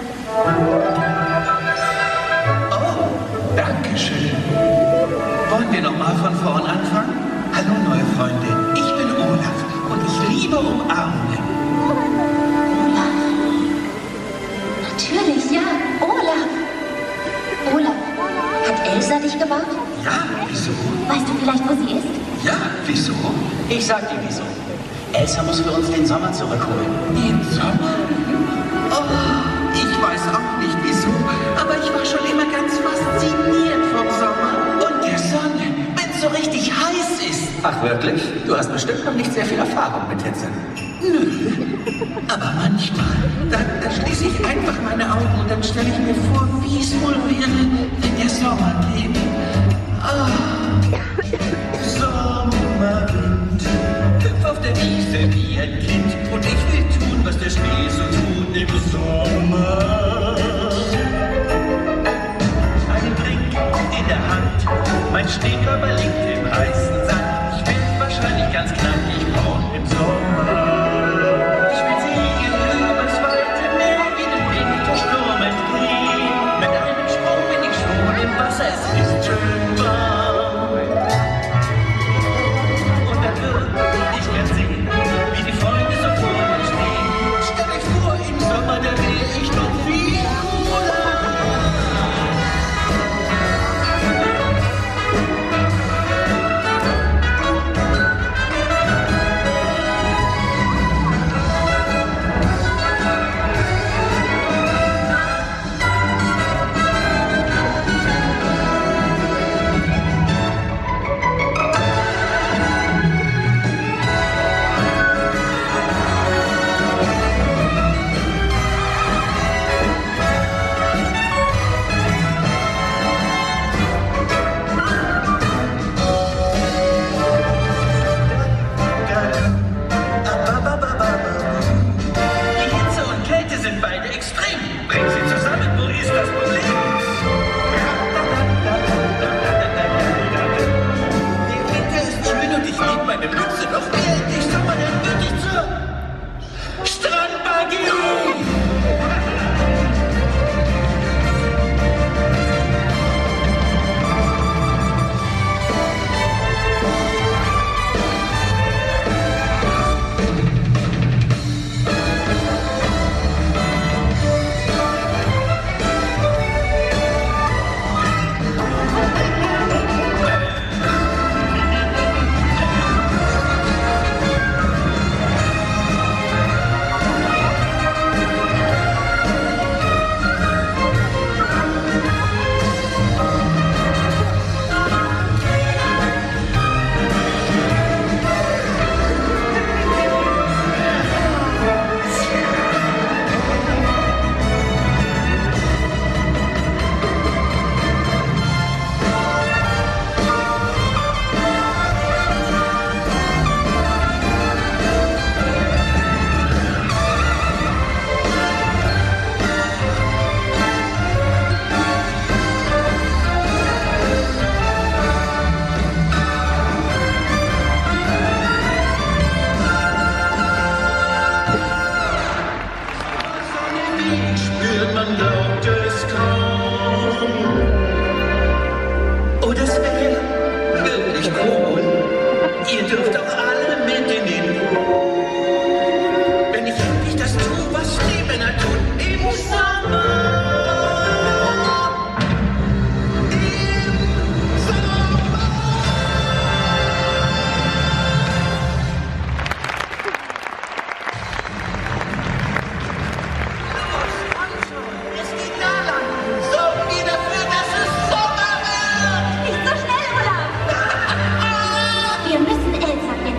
Oh, danke schön. Wollen wir noch mal von vorn anfangen? Hallo, neue Freundin. Ich bin Olaf und ich liebe Umarmungen. Olaf. Natürlich, ja. Olaf. Olaf, hat Elsa dich gebaut? Ja, wieso? Weißt du vielleicht, wo sie ist? Ja, wieso? Ich sag dir wieso. Elsa muss für uns den Sommer zurückholen. Den Sommer? Oh, ich weiß auch nicht wieso, aber ich war schon immer ganz fasziniert vom Sommer und der Sonne, wenn es so richtig heiß ist. Ach wirklich? Du hast bestimmt noch nicht sehr viel Erfahrung mit Hitze. Nö, aber manchmal, da, da schließe ich einfach meine Augen und dann stelle ich mir vor, wie es wohl wäre, wenn der Sommer käme. Ah, Sommerwind, hüpf auf der Wiese wie ein Kind und ich will tun, was der Schnee so tut im Sommer. Einen Drink in der Hand, mein Schneekörper liegt im heißen Sand. Ich bin wahrscheinlich ganz knackig braun im Sommer. Ich will segeln übers weite Meer, wie dem Wind der Sturm entgehen. Mit einem Sprung bin ich schon im Wasser, es ist schön warm. Und dann würde ich gern sehen, wie die Freunde so vor mir stehen. Stell euch vor, im Sommer, da wäre ich noch viel cooler. Die Hitze und Kälte sind beide extrem. Bring sie zusammen, wo ist das Problem? Der Winter ist schön und ich liebe meine Mütze. Noch mehr endlich Sommer, dann würde ich zur Strandbar gehen. Spürt man, glaubt es kaum. Oh, das wäre wirklich cool. Ihr dürft auch alle mit in den Pool. Wenn ich endlich das tue, was Schneemänner tun im Sommer. Wir müssen Elsa finden.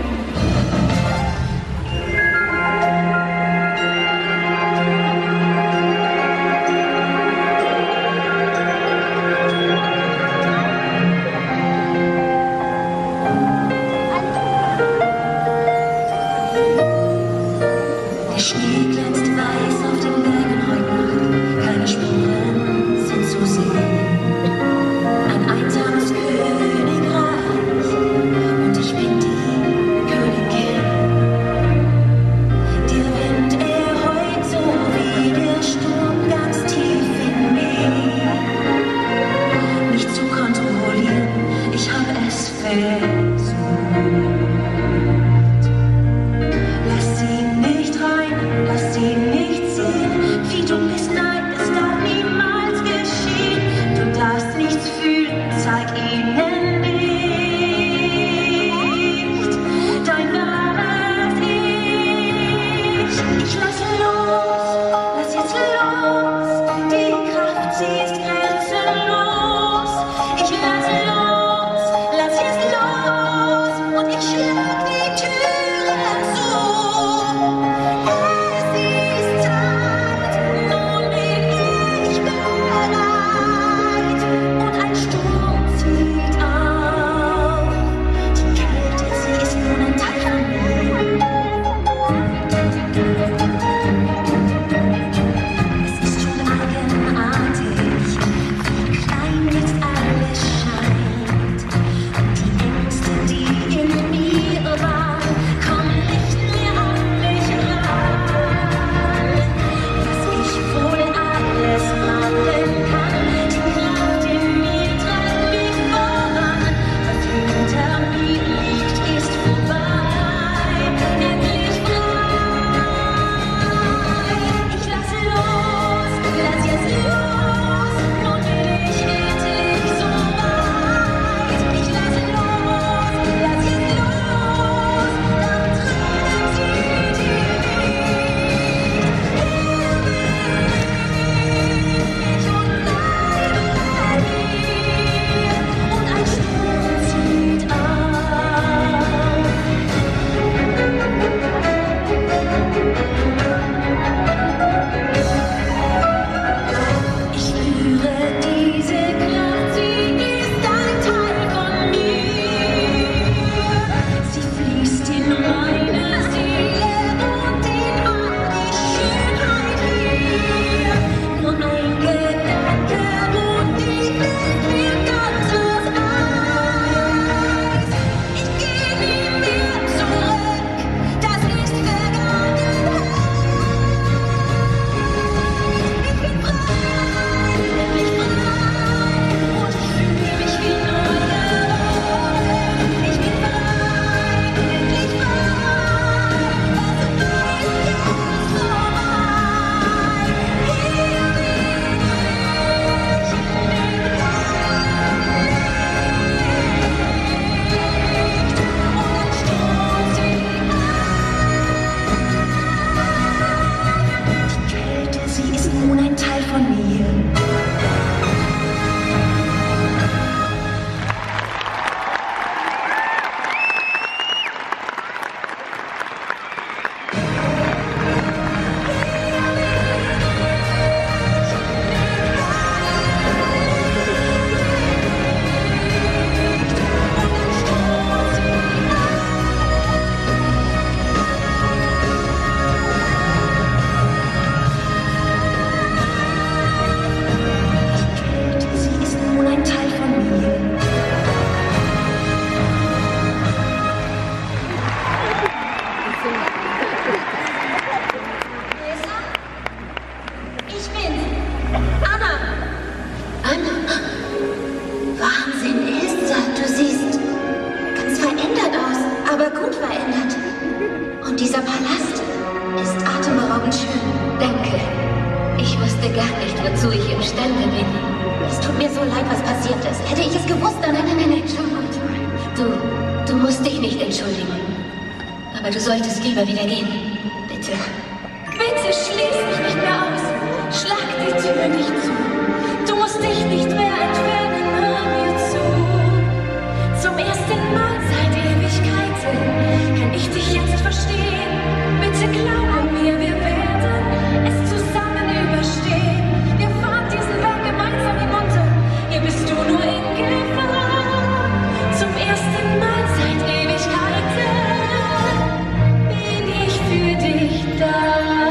ein Teil von mir. Aber du solltest lieber wieder gehen. Bitte. Bitte schließ mich nicht mehr aus. Schlag die Tür nicht zu. Du musst dich nicht mehr entfernen, hör mir zu. Zum ersten Mal seit Ewigkeiten kann ich dich jetzt verstehen. Bitte glaube mir, wir werden es zusammen überstehen. Wir fahren diesen Berg gemeinsam hinunter. Hier bist du nur in Gefahr. Zum ersten Mal seit Ewigkeiten bin ich für dich da.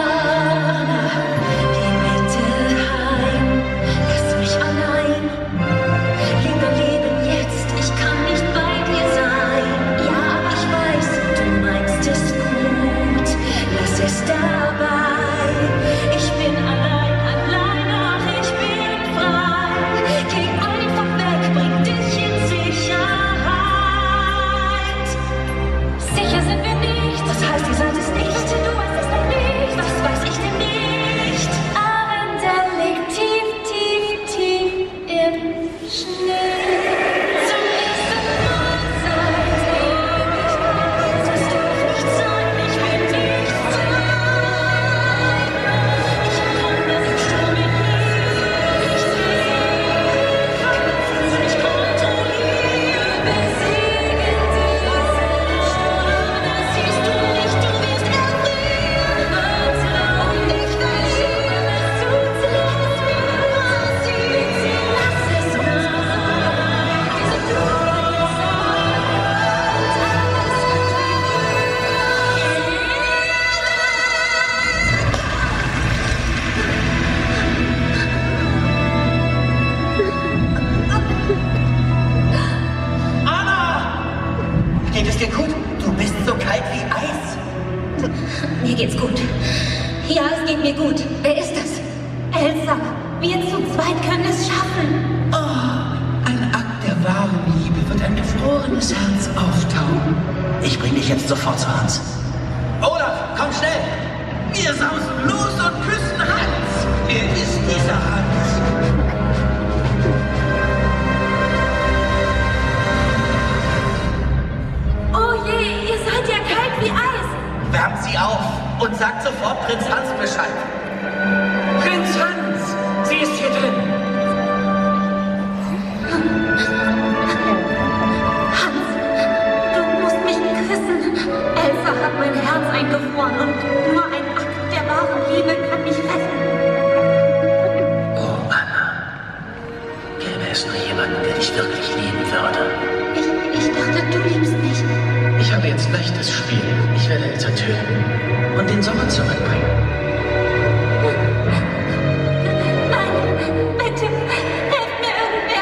Geh bitte heim, lass mich allein. Leb dein Leben jetzt, ich kann nicht bei dir sein. Ja, aber ich weiß, du meinst es gut, lass es dabei. Ich bin allein, allein, ach, ich bin frei. Geh einfach weg, bring dich in Sicherheit. Sicher sind wir nicht, das heißt, ihr seid es nicht. Bitte, du weißt es noch nicht, was weiß ich denn nicht? Arendelle liegt tief, tief, tief im Schnee. Zum ersten Mal seit Ewigkeit. Das darf nicht sein, ich will nicht sein. Ich kann das Sturm in mir nicht sehen. Ich kontrolliere, besiege diesen Sturm. Das siehst du nicht, du wirst erfrieren. Und ich will lieben, es tut leid, was sie bitte lass es mal. Diese Blumen sein und alles wird wie Anna! Geht es dir gut? Du bist so kalt wie Eis. Mir geht's gut. Ja, es geht mir gut. Wer ist das? Elsa. Wir zu zweit können es schaffen. Oh, ein Akt der wahren Liebe wird ein gefrorenes Herz auftauen. Ich bring dich jetzt sofort zu Hans. Olaf, komm schnell! Wir sausen los und küssen Hans! Wer ist dieser Hans? Oh je, ihr seid ja kalt wie Eis. Wärmt sie auf und sagt sofort Prinz Hans Bescheid. Prinz Hans! Sie ist hier drin! Hans, du musst mich küssen. Elsa hat mein Herz eingefroren und nur ein Akt der wahren Liebe kann mich retten. Oh, Anna. Gäbe es nur jemanden, der dich wirklich lieben würde. Ich, ich dachte, du liebst mich. Ich habe jetzt leichtes Spiel. Ich werde Elsa töten und den Sommer zurückbringen. Nein, bitte, helft mir irgendwer.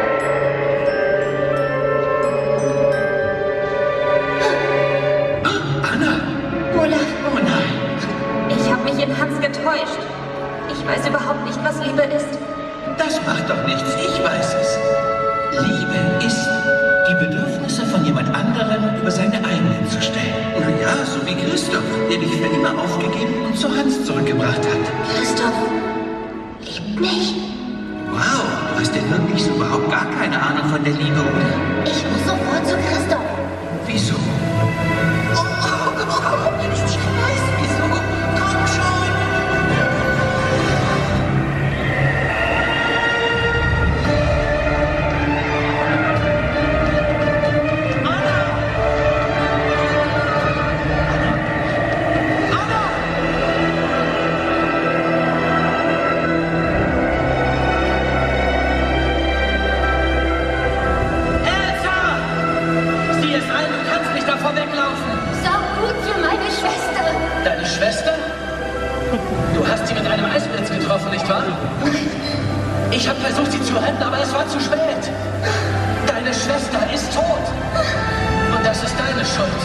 Anna! Olaf, Oh nein! ich habe mich in Hans getäuscht. Ich weiß überhaupt nicht, was Liebe ist. Das macht doch nichts. Ich weiß es. Liebe ist, die Bedürfnisse von jemand anderem über seine eigenen zu stellen. Na ja, so wie Christoph, der dich für immer aufgegeben und zu Hans zurückgebracht hat. Christoph liebt mich. Wow, du hast ja wirklich so überhaupt gar keine Ahnung von der Liebe, oder? Ich muss sofort zu Christoph. Wieso? Oh, oh, oh, oh, ich weiß wieso. Komm schon. wahr? Ich habe versucht, sie zu retten, aber es war zu spät. Deine Schwester ist tot. Und das ist deine Schuld.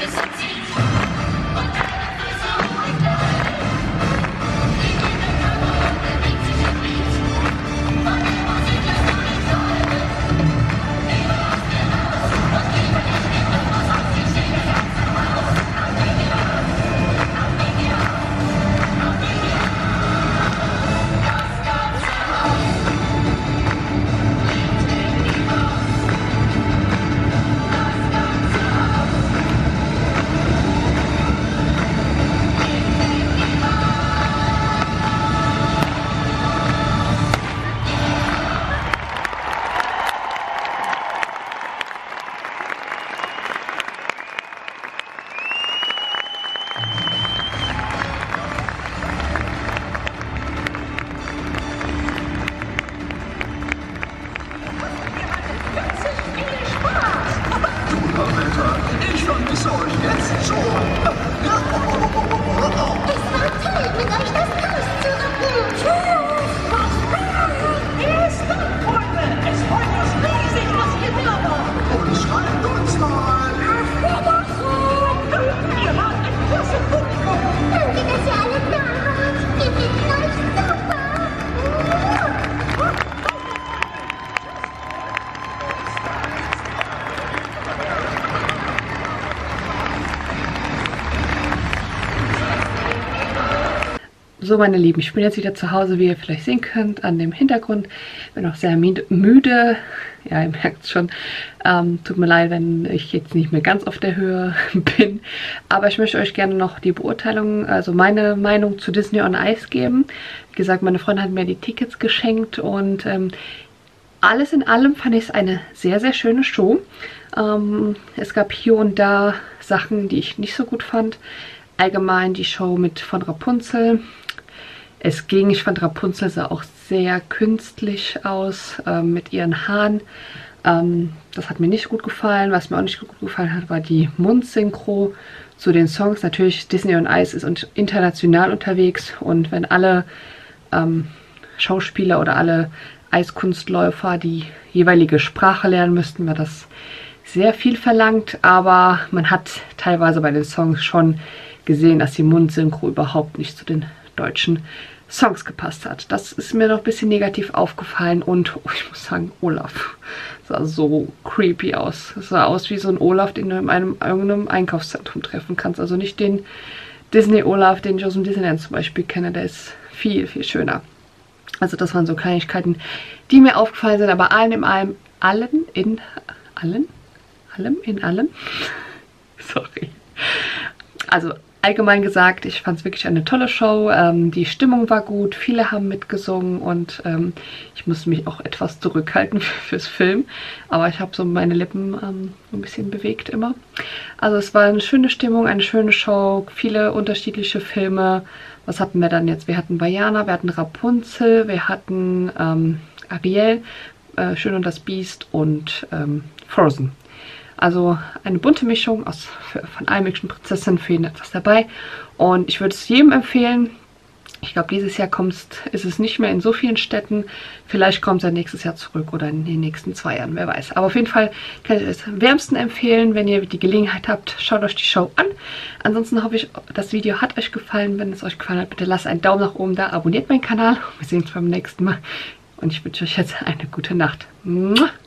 Ich vermisse euch jetzt schon. Es war toll, mit euch das Haus zu rocken. Tschüss, was ist das, Freunde? Es freut uns riesig, dass ihr da wart. Und schreibt uns mal. Ihr wart ein klasse Publikum. Danke, dass ihr alle da wart. Wir finden euch super. So, meine Lieben, ich bin jetzt wieder zu Hause, wie ihr vielleicht sehen könnt, an dem Hintergrund. Bin auch sehr müde. Ja, ihr merkt es schon. Ähm, tut mir leid, wenn ich jetzt nicht mehr ganz auf der Höhe bin. Aber ich möchte euch gerne noch die Beurteilung, also meine Meinung zu Disney on Ice geben. Wie gesagt, meine Freundin hat mir die Tickets geschenkt und ähm, alles in allem fand ich es eine sehr, sehr schöne Show. Ähm, es gab hier und da Sachen, die ich nicht so gut fand. Allgemein die Show mit von Rapunzel. Es ging, ich fand Rapunzel sah auch sehr künstlich aus äh, mit ihren Haaren. Ähm, das hat mir nicht gut gefallen. Was mir auch nicht gut gefallen hat, war die Mundsynchro zu den Songs. Natürlich, Disney on Ice ist international unterwegs und wenn alle ähm, Schauspieler oder alle Eiskunstläufer die jeweilige Sprache lernen müssten, wäre das sehr viel verlangt. Aber man hat teilweise bei den Songs schon gesehen, dass die Mundsynchro überhaupt nicht zu den deutschen Songs gepasst hat. Das ist mir noch ein bisschen negativ aufgefallen und oh, ich muss sagen, Olaf sah so creepy aus. Es sah aus wie so ein Olaf, den du in einem irgendeinem Einkaufszentrum treffen kannst. Also nicht den Disney-Olaf, den ich aus dem Disneyland zum Beispiel kenne. Der ist viel, viel schöner. Also das waren so Kleinigkeiten, die mir aufgefallen sind. Aber allen in allem, allen in allen, allem in allem, sorry. Also allgemein gesagt, ich fand es wirklich eine tolle Show. Ähm, die Stimmung war gut, viele haben mitgesungen und ähm, ich musste mich auch etwas zurückhalten fürs Film. Aber ich habe so meine Lippen ähm, ein bisschen bewegt immer. Also es war eine schöne Stimmung, eine schöne Show, viele unterschiedliche Filme. Was hatten wir dann jetzt? Wir hatten Vaiana, wir hatten Rapunzel, wir hatten ähm, Ariel, äh, Schön und das Biest und ähm, Frozen. Also eine bunte Mischung aus, von allen möglichen Prinzessinnen, für jeden etwas dabei. Und ich würde es jedem empfehlen. Ich glaube, dieses Jahr kommst, ist es nicht mehr in so vielen Städten. Vielleicht kommt es ja nächstes Jahr zurück oder in den nächsten zwei Jahren, wer weiß. Aber auf jeden Fall kann ich es wärmsten empfehlen, wenn ihr die Gelegenheit habt, schaut euch die Show an. Ansonsten hoffe ich, das Video hat euch gefallen. Wenn es euch gefallen hat, bitte lasst einen Daumen nach oben da, abonniert meinen Kanal. Wir sehen uns beim nächsten Mal. Und ich wünsche euch jetzt eine gute Nacht. Mua.